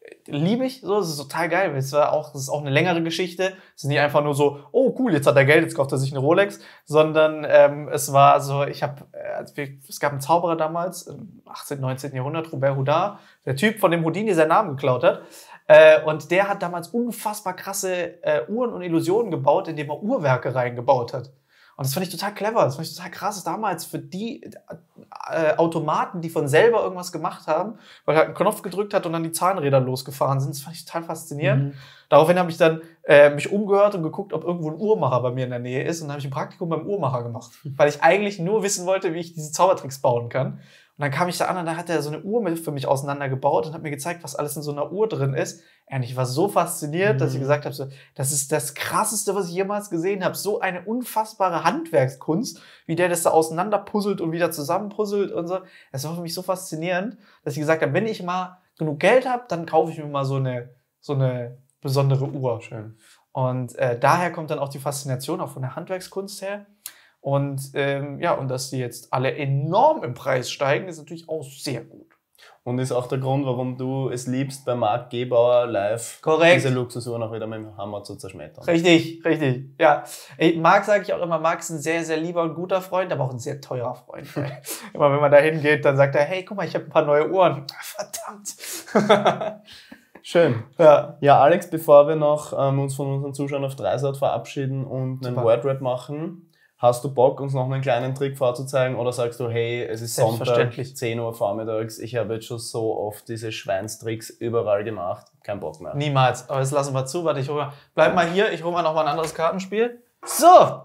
liebe ich so, das ist total geil. Das ist auch eine längere Geschichte. Es ist nicht einfach nur so, oh cool, jetzt hat er Geld, jetzt kauft er sich eine Rolex, sondern es war so, es gab einen Zauberer damals, im 18., 19. Jahrhundert, Robert Houdin, der Typ, von dem Houdini seinen Namen geklaut hat. Und der hat damals unfassbar krasse Uhren und Illusionen gebaut, indem er Uhrwerke reingebaut hat. Und das fand ich total clever, das fand ich total krass, damals für die Automaten, die von selber irgendwas gemacht haben, weil er halt einen Knopf gedrückt hat und dann die Zahnräder losgefahren sind. Das fand ich total faszinierend. Daraufhin habe ich dann mich umgehört und geguckt, ob irgendwo ein Uhrmacher bei mir in der Nähe ist. Und dann habe ich ein Praktikum beim Uhrmacher gemacht, weil ich eigentlich nur wissen wollte, wie ich diese Zaubertricks bauen kann. Und dann kam ich da an und da hat er so eine Uhr für mich auseinandergebaut und hat mir gezeigt, was alles in so einer Uhr drin ist. Und ich war so fasziniert, dass ich gesagt habe, so, das ist das Krasseste, was ich jemals gesehen habe. So eine unfassbare Handwerkskunst, wie der das da auseinanderpuzzelt und wieder zusammenpuzzelt und so. Das war für mich so faszinierend, dass ich gesagt habe, wenn ich mal genug Geld habe, dann kaufe ich mir mal so eine besondere Uhr. Schön. Und daher kommt dann auch die Faszination auch von der Handwerkskunst her. Und und dass die jetzt alle enorm im Preis steigen, ist natürlich auch sehr gut. Und ist auch der Grund, warum du es liebst, bei Marc Gebauer live diese Luxusuhren auch wieder mit dem Hammer zu zerschmettern. Richtig. Ja. Marc, sage ich auch immer, Marc ist ein sehr, sehr lieber und guter Freund, aber auch ein sehr teurer Freund. Immer wenn man da hingeht, dann sagt er, hey, guck mal, ich habe ein paar neue Uhren. Verdammt. Schön. Ja, Alex, bevor wir noch uns von unseren Zuschauern auf Dreisat verabschieden und einen Wordrap machen, hast du Bock, uns noch einen kleinen Trick vorzuzeigen oder sagst du, hey, es ist Sonntag, 10 Uhr vormittags, ich habe jetzt schon so oft diese Schweinstricks überall gemacht, kein Bock mehr. Niemals, aber das lassen wir zu, warte, bleib mal hier, ich hole mal noch mal ein anderes Kartenspiel. So!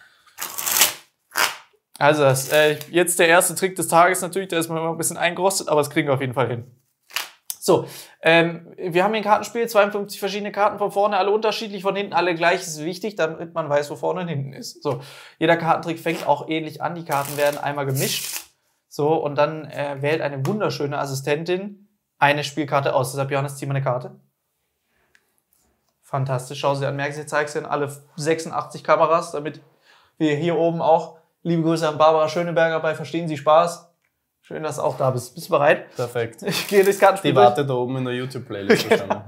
Also, jetzt der erste Trick des Tages natürlich, der ist mir immer ein bisschen eingerostet, aber es kriegen wir auf jeden Fall hin. So, wir haben hier ein Kartenspiel, 52 verschiedene Karten von vorne, alle unterschiedlich, von hinten alle gleich, das ist wichtig, damit man weiß, wo vorne und hinten ist. So, jeder Kartentrick fängt auch ähnlich an, die Karten werden einmal gemischt. So, und dann wählt eine wunderschöne Assistentin eine Spielkarte aus. Deshalb, Johannes, zieh mal eine Karte. Fantastisch, schau sie an, merk sie, zeig sie in alle 86 Kameras, damit wir hier oben auch, liebe Grüße an Barbara Schöneberger bei Verstehen Sie Spaß. Schön, dass du auch da bist. Bist du bereit? Perfekt. Ich gehe durchs Kartenspiel. Die wartet da oben in der YouTube-Playlist wahrscheinlich.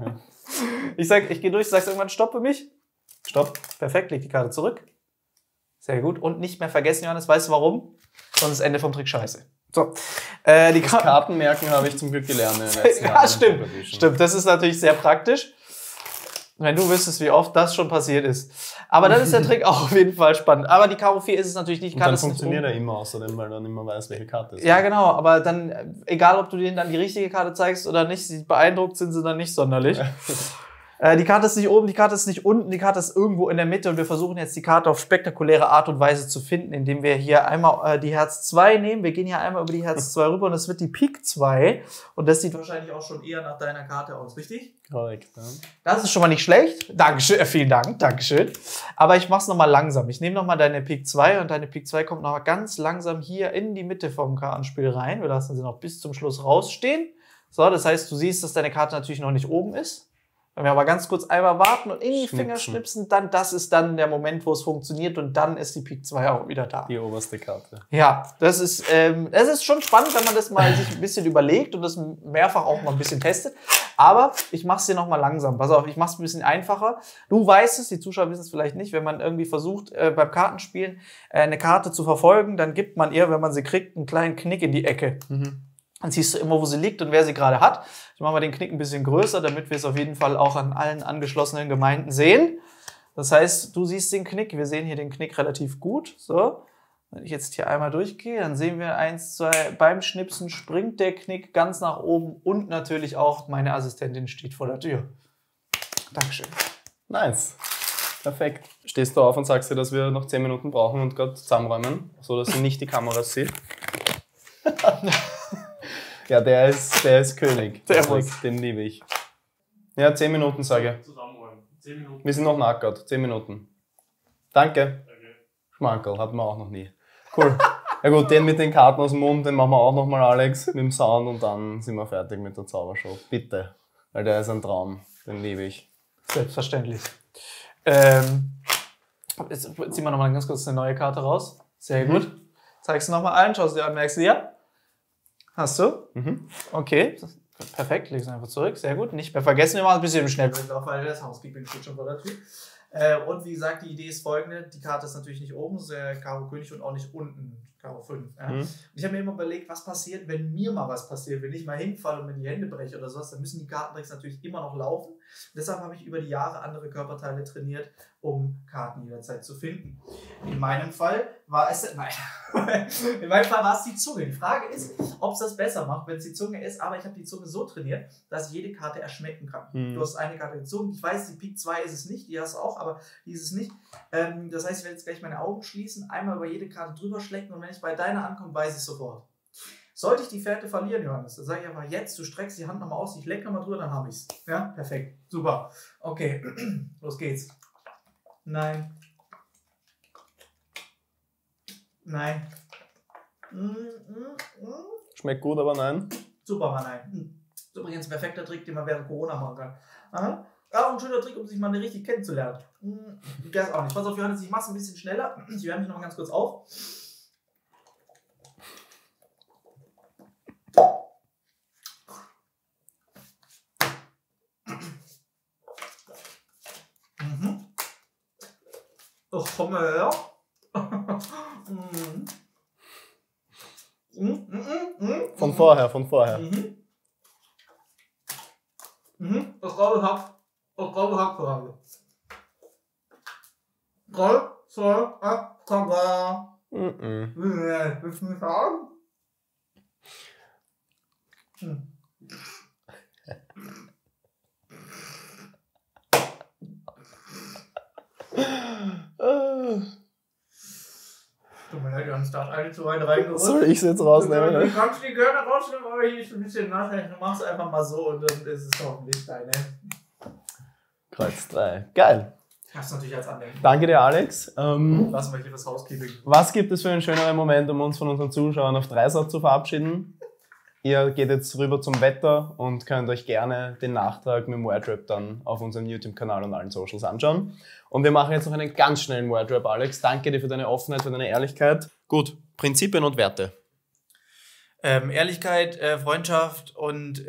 Ich gehe durch, sagst irgendwann Stopp für mich? Stopp. Perfekt, leg die Karte zurück. Sehr gut. Und nicht mehr vergessen, Johannes, weißt du warum? Sonst ist das Ende vom Trick scheiße. So. Die Kartenmerken habe ich zum Glück gelernt in den letzten Jahren. Ja, stimmt. Das ist natürlich sehr praktisch. Wenn du wüsstest, wie oft das schon passiert ist. Aber dann ist der Trick auch auf jeden Fall spannend. Aber die Karo 4 ist es natürlich nicht. Und dann funktioniert er immer außerdem, weil dann immer weiß, welche Karte es ist. Ja, genau. Aber dann, egal ob du denen dann die richtige Karte zeigst oder nicht, beeindruckt sind sie dann nicht sonderlich. Die Karte ist nicht oben, die Karte ist nicht unten, die Karte ist irgendwo in der Mitte und wir versuchen jetzt die Karte auf spektakuläre Art und Weise zu finden, indem wir hier einmal die Herz 2 nehmen. Wir gehen hier einmal über die Herz 2 rüber und das wird die Pik 2 und das sieht wahrscheinlich auch schon eher nach deiner Karte aus, richtig? Korrekt. Ja. Das ist schon mal nicht schlecht. Dankeschön, vielen Dank, Dankeschön. Aber ich mach's nochmal langsam. Ich nehme nochmal deine Pik 2 und deine Pik 2 kommt nochmal ganz langsam hier in die Mitte vom Kartenspiel rein. Wir lassen sie noch bis zum Schluss rausstehen. So, das heißt, du siehst, dass deine Karte natürlich noch nicht oben ist. Wenn wir aber ganz kurz einmal warten und in die Finger schnipsen, dann das ist dann der Moment, wo es funktioniert und dann ist die Pik 2 auch wieder da. Die oberste Karte. Ja, das ist schon spannend, wenn man das mal sich ein bisschen überlegt und das mehrfach auch mal ein bisschen testet. Aber ich mach's dir noch mal langsam. Pass auf, ich mach's ein bisschen einfacher. Du weißt es, die Zuschauer wissen es vielleicht nicht, wenn man irgendwie versucht, beim Kartenspielen eine Karte zu verfolgen, dann gibt man ihr, wenn man sie kriegt, einen kleinen Knick in die Ecke. Dann siehst du immer, wo sie liegt und wer sie gerade hat. Ich mache mal den Knick ein bisschen größer, damit wir es auf jeden Fall auch an allen angeschlossenen Gemeinden sehen. Das heißt, du siehst den Knick. Wir sehen hier den Knick relativ gut. So. Wenn ich jetzt hier einmal durchgehe, dann sehen wir 1, 2, beim Schnipsen springt der Knick ganz nach oben und natürlich auch meine Assistentin steht vor der Tür. Dankeschön. Nice. Perfekt. Stehst du auf und sagst dir, dass wir noch 10 Minuten brauchen und gerade zusammenräumen, sodass sie nicht die Kameras sieht? Ja, der ist König. Den liebe ich. Ja, 10 Minuten, sage ich. Zusammenräumen. 10 Minuten. Wir sind noch nackert. 10 Minuten. Danke. Schmankerl, hatten wir auch noch nie. Cool. Ja gut, den mit den Karten aus dem Mund, den machen wir auch nochmal, Alex, mit dem Sound und dann sind wir fertig mit der Zaubershow. Bitte. Weil der ist ein Traum. Den liebe ich. Selbstverständlich. Jetzt ziehen wir nochmal ganz kurz eine neue Karte raus. Sehr gut. Zeigst du nochmal allen, schaust du dir an, merkst du ja? Hast du? Okay. Perfekt, legst du einfach zurück. Sehr gut. Nicht mehr vergessen, wir machen ein bisschen im Schnelldurchlauf, weil das Housekeeping steht schon vor der Tür. Und wie gesagt, die Idee ist folgende. Die Karte ist natürlich nicht oben, das ist Karo König und auch nicht unten, Karo 5. Ja. Und ich habe mir immer überlegt, was passiert, wenn mir mal was passiert, wenn ich mal hinfalle und mir die Hände breche oder sowas, dann müssen die Kartentricks natürlich immer noch laufen. Deshalb habe ich über die Jahre andere Körperteile trainiert, um Karten jederzeit zu finden. In meinem Fall war es die Zunge. Die Frage ist, ob es das besser macht, wenn es die Zunge ist, aber ich habe die Zunge so trainiert, dass ich jede Karte erschmecken kann. Du hast eine Karte gezogen, ich weiß, die Pik 2 ist es nicht, die hast du auch, aber die ist es nicht. Das heißt, ich werde jetzt gleich meine Augen schließen, einmal über jede Karte drüber schlecken und wenn ich bei deiner ankomme, weiß ich es sofort. Sollte ich die Fährte verlieren, Johannes, dann sage ich einfach jetzt, du streckst die Hand nochmal aus, ich lecke nochmal drüber, dann habe ich es. Ja, perfekt. Super. Okay, los geht's. Nein. Nein. Schmeckt gut, aber nein. Super, aber nein. Das ist übrigens ein perfekter Trick, den man während Corona machen kann. Aha. Ja, und ein schöner Trick, um sich mal richtig kennenzulernen. Das auch nicht. Pass auf, Johannes, ich mache es ein bisschen schneller. Ich wärme mich noch mal ganz kurz auf. Oh, komm mal her. Von vorher. Das glaube Hackfrage. 3, 2, 1, Kamera. Willst du mich sagen? Tut mir leid, wir haben es da alle zu weit reingerückt. Soll ich es jetzt rausnehmen? Du kannst die gerne rausnehmen, aber hier ist ein bisschen nass. Du machst es einfach mal so und dann ist es hoffentlich deine. Kreuz 3. Geil. Das ist natürlich als Andenken. Danke dir, Alex. Lassen wir hier das Housekeeping. Was gibt es für einen schöneren Moment, um uns von unseren Zuschauern auf Dreisat zu verabschieden? Ihr geht jetzt rüber zum Wetter und könnt euch gerne den Nachtrag mit dem Wordrap dann auf unserem YouTube-Kanal und allen Socials anschauen. Und wir machen jetzt noch einen ganz schnellen Wordrap, Alex. Danke dir für deine Offenheit, für deine Ehrlichkeit. Gut, Prinzipien und Werte. Ehrlichkeit, Freundschaft und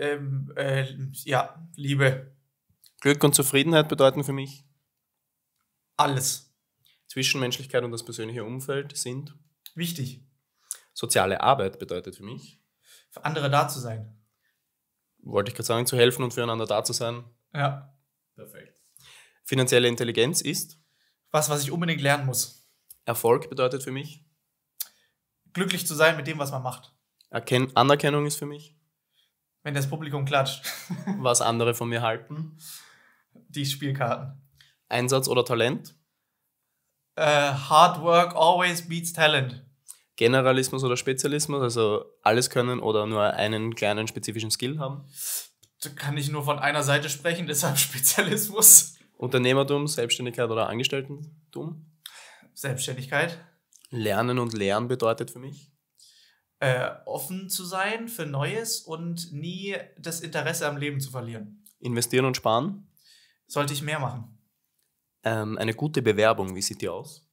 Liebe. Glück und Zufriedenheit bedeuten für mich? Alles. Zwischenmenschlichkeit und das persönliche Umfeld sind? Wichtig. Soziale Arbeit bedeutet für mich? Für andere da zu sein. Wollte ich gerade sagen, zu helfen und füreinander da zu sein. Ja. Perfekt. Finanzielle Intelligenz ist? Was ich unbedingt lernen muss. Erfolg bedeutet für mich? Glücklich zu sein mit dem, was man macht. Anerkennung ist für mich? Wenn das Publikum klatscht. Was andere von mir halten? Die Spielkarten. Einsatz oder Talent? Hard work always beats talent. Generalismus oder Spezialismus, also alles können oder nur einen kleinen spezifischen Skill haben? Da kann ich nur von einer Seite sprechen, deshalb Spezialismus. Unternehmertum, Selbstständigkeit oder Angestelltentum? Selbstständigkeit. Lernen und Lehren bedeutet für mich? Offen zu sein für Neues und nie das Interesse am Leben zu verlieren. Investieren und sparen? Sollte ich mehr machen. Eine gute Bewerbung, wie sieht die aus?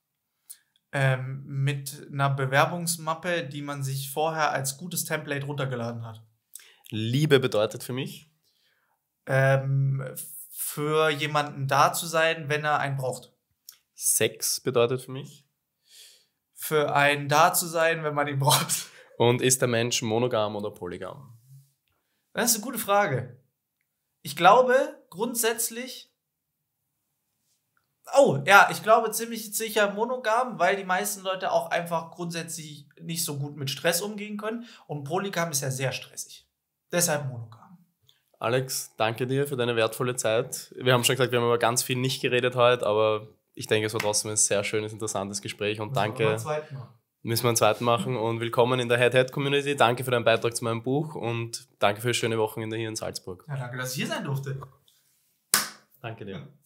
Mit einer Bewerbungsmappe, die man sich vorher als gutes Template runtergeladen hat. Liebe bedeutet für mich? Für jemanden da zu sein, wenn er einen braucht. Sex bedeutet für mich? Für einen da zu sein, wenn man ihn braucht. Und ist der Mensch monogam oder polygam? Das ist eine gute Frage. Ich glaube grundsätzlich... ich glaube ziemlich sicher monogam, weil die meisten Leute auch einfach grundsätzlich nicht so gut mit Stress umgehen können. Und polygam ist ja sehr stressig. Deshalb monogam. Alex, danke dir für deine wertvolle Zeit. Wir haben schon gesagt, wir haben über ganz viel nicht geredet heute, aber ich denke, es war trotzdem ein sehr schönes, interessantes Gespräch. Und danke. Müssen wir einen zweiten machen. Und willkommen in der Head-Head-Community. Danke für deinen Beitrag zu meinem Buch und danke für schöne Wochenende hier in Salzburg. Ja, danke, dass ich hier sein durfte. Danke dir.